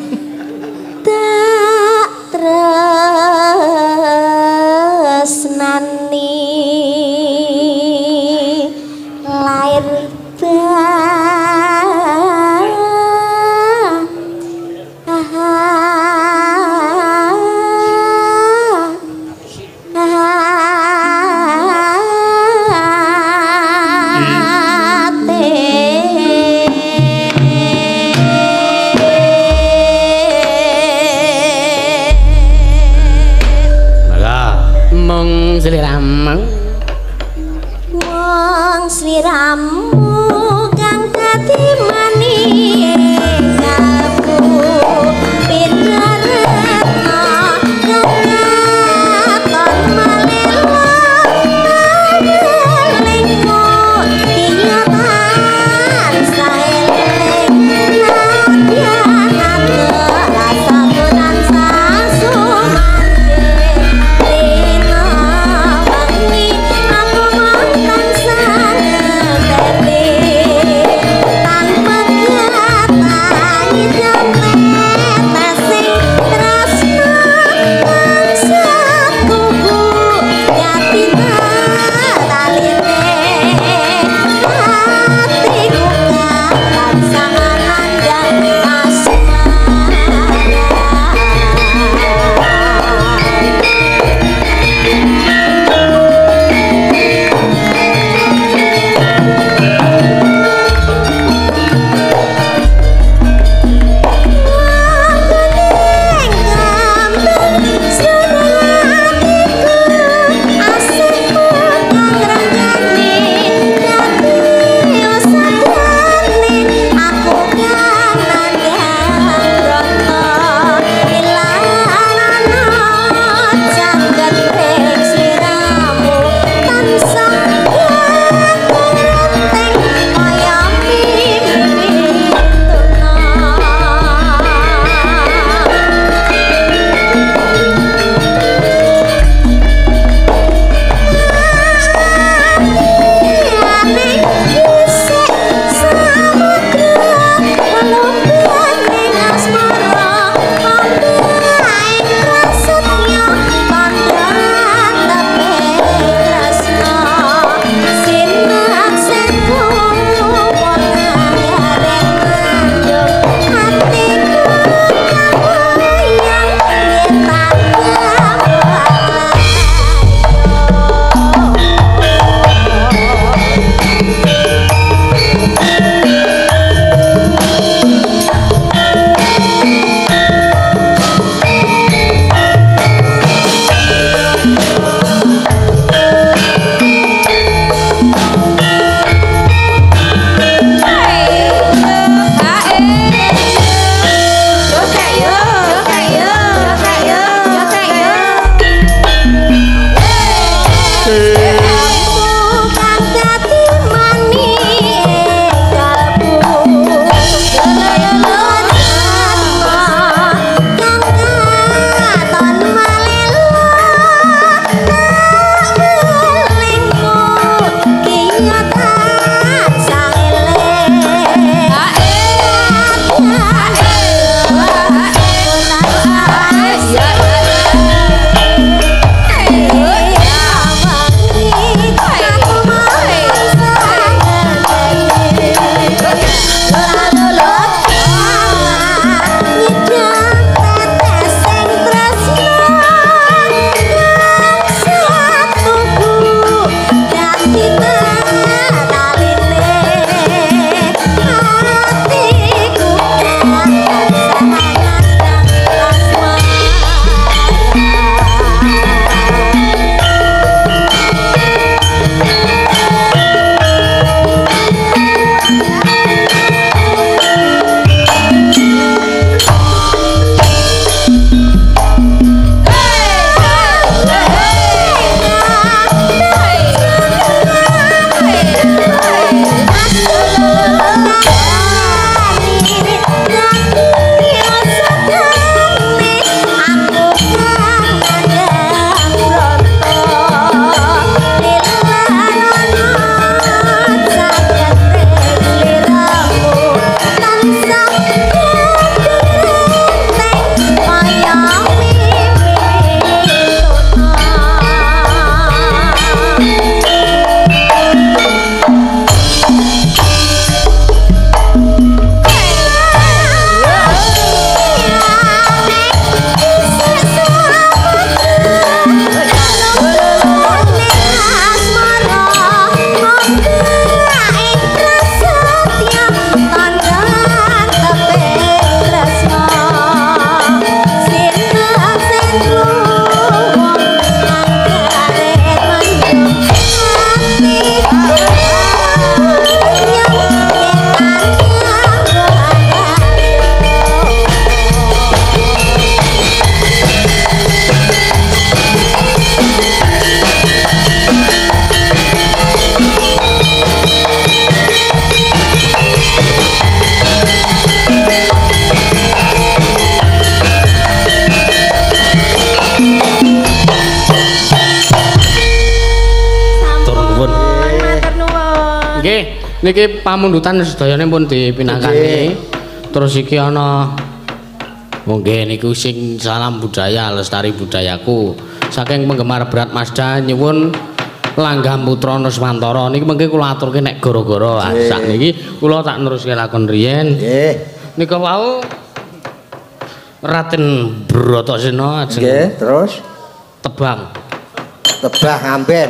tak tresnani lair mong sliramang wong sliramu kang dadi maning kalbu pitaretna katon malelo lengko ingatan saeling nadyan ate rasa bulan sasumande rina wangi nggih. Niki pamundutan sedayane pun dipinangkani. Terus iki ana oh nggih niku sing salam budaya lestari budayaku. Saking penggemar berat Mazda nyuwun Langgam Putra Nuswantara niki mengke kula aturke nek gara-gara sak niki kula tak neruske lakon riyen. Nggih. Nika wau Raden Bratasena ajeng. Nggih, terus tebang. Tebang amben.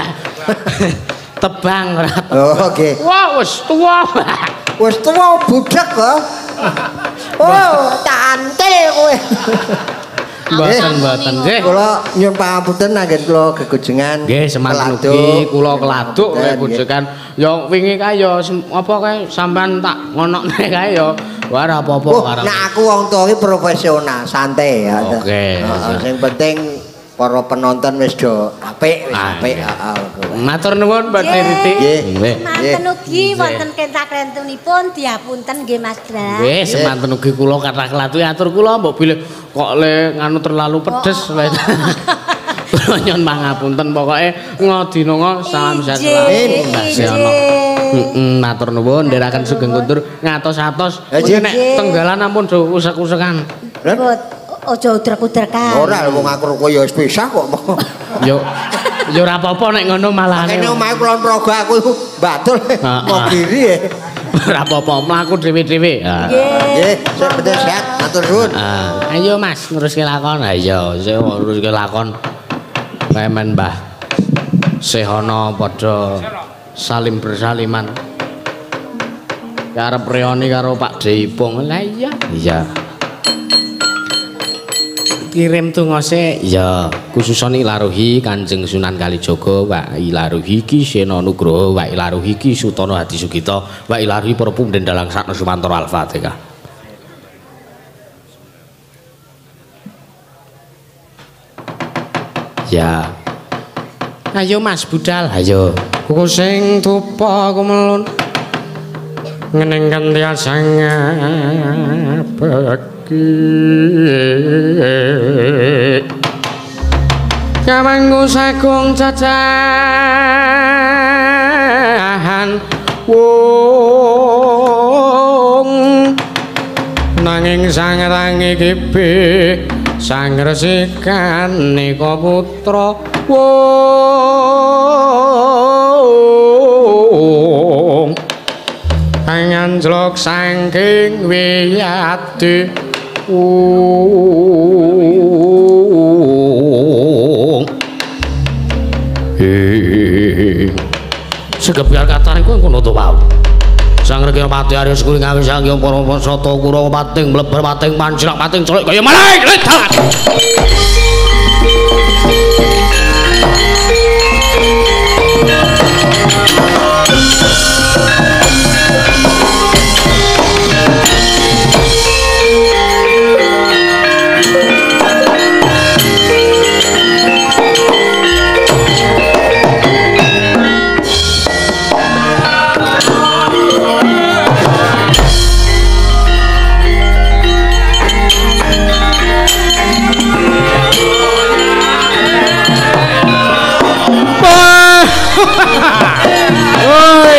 Tebang Raden. Oh, nggih. Wah, wis tuwa. Wis tuwa budak kok. Oh, tak antil kowe. Mboten-mboten nggih. Kula nyuwun pangapunten anggen kula gegojengan. Nggih, semanten ugi kula keladuk oleh bojokan. Ya wingi kae ya apa kae sampean tak ngonokne kae ya. Wah, ora apa-apa karo. Nek aku wong tuwa iki profesional, santai ya. Oke. Sing penting para penonton wis do apik, wis apik. Heeh. Matur nuwun Mbak Riti. Nggih. Manten ugi wonten kentak-kentunipun diapunten nggih Mas Dra. Nggih, semanten ugi kula kathah kelatu atur kula mbok bilih kok le nganu terlalu pedes le. Kula nyuwun pangapunten pokoke ngodinonga salam sehat selalu Mbak Siono. Heeh, matur nuwun ndherekaken sugeng kundur ngatos-atos. Nek tenggalan ampun do usek-usekan. Ojo udrek-udrekan. Ora wong aku kaya wis pisah kok. Yo yo ora apa-apa nek ngono malah. Kene omahe kulon progo aku iku batul ngogiri ya. Ora apa-apa mlaku dhewe-dhewe. Nggih, sing penting sehat, matur nuwun. Ayo Mas, neruske lakon. Ha iya, sing neruske lakon. Pemen Mbah Sehono padha salim bersaliman. Karep reoni karo Pak Deipung. Lah iya. Iya. Kirim tungose ya khususane ilaruhi Kanjeng Sunan Kalijaga wa ilaruhi Ki Sena Nugroho wa ilaruhi Ki Sutana Hadi Sugita wa ilaruhi para punden dalang sakna Sumantara Al-Fatihah. Ya. Ayo Mas budal, ayo. Kuku sing tupa kumelun ngeneng tiasang Kamangku sagung cacahan wong nanging sang rangi kipi sang resikan nika putra wong anganjlok saking wiyadi wong segebyar katane kuwi ngono to wae sang rekira pati Arya Sekuli ngawi sang yang para sata kura pating mlebar pating pancrak pating celik kaya malih ledak Oi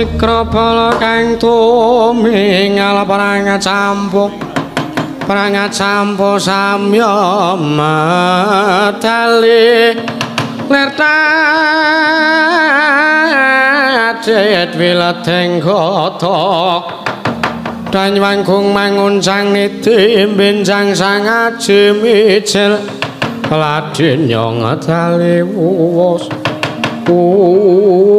Cikra bala kang tumingal perang campuk perang campuk samya medali lertat wiladeng kota danyanggung manguncang niti benjang sang aji mijil ladin nyong dali wuwus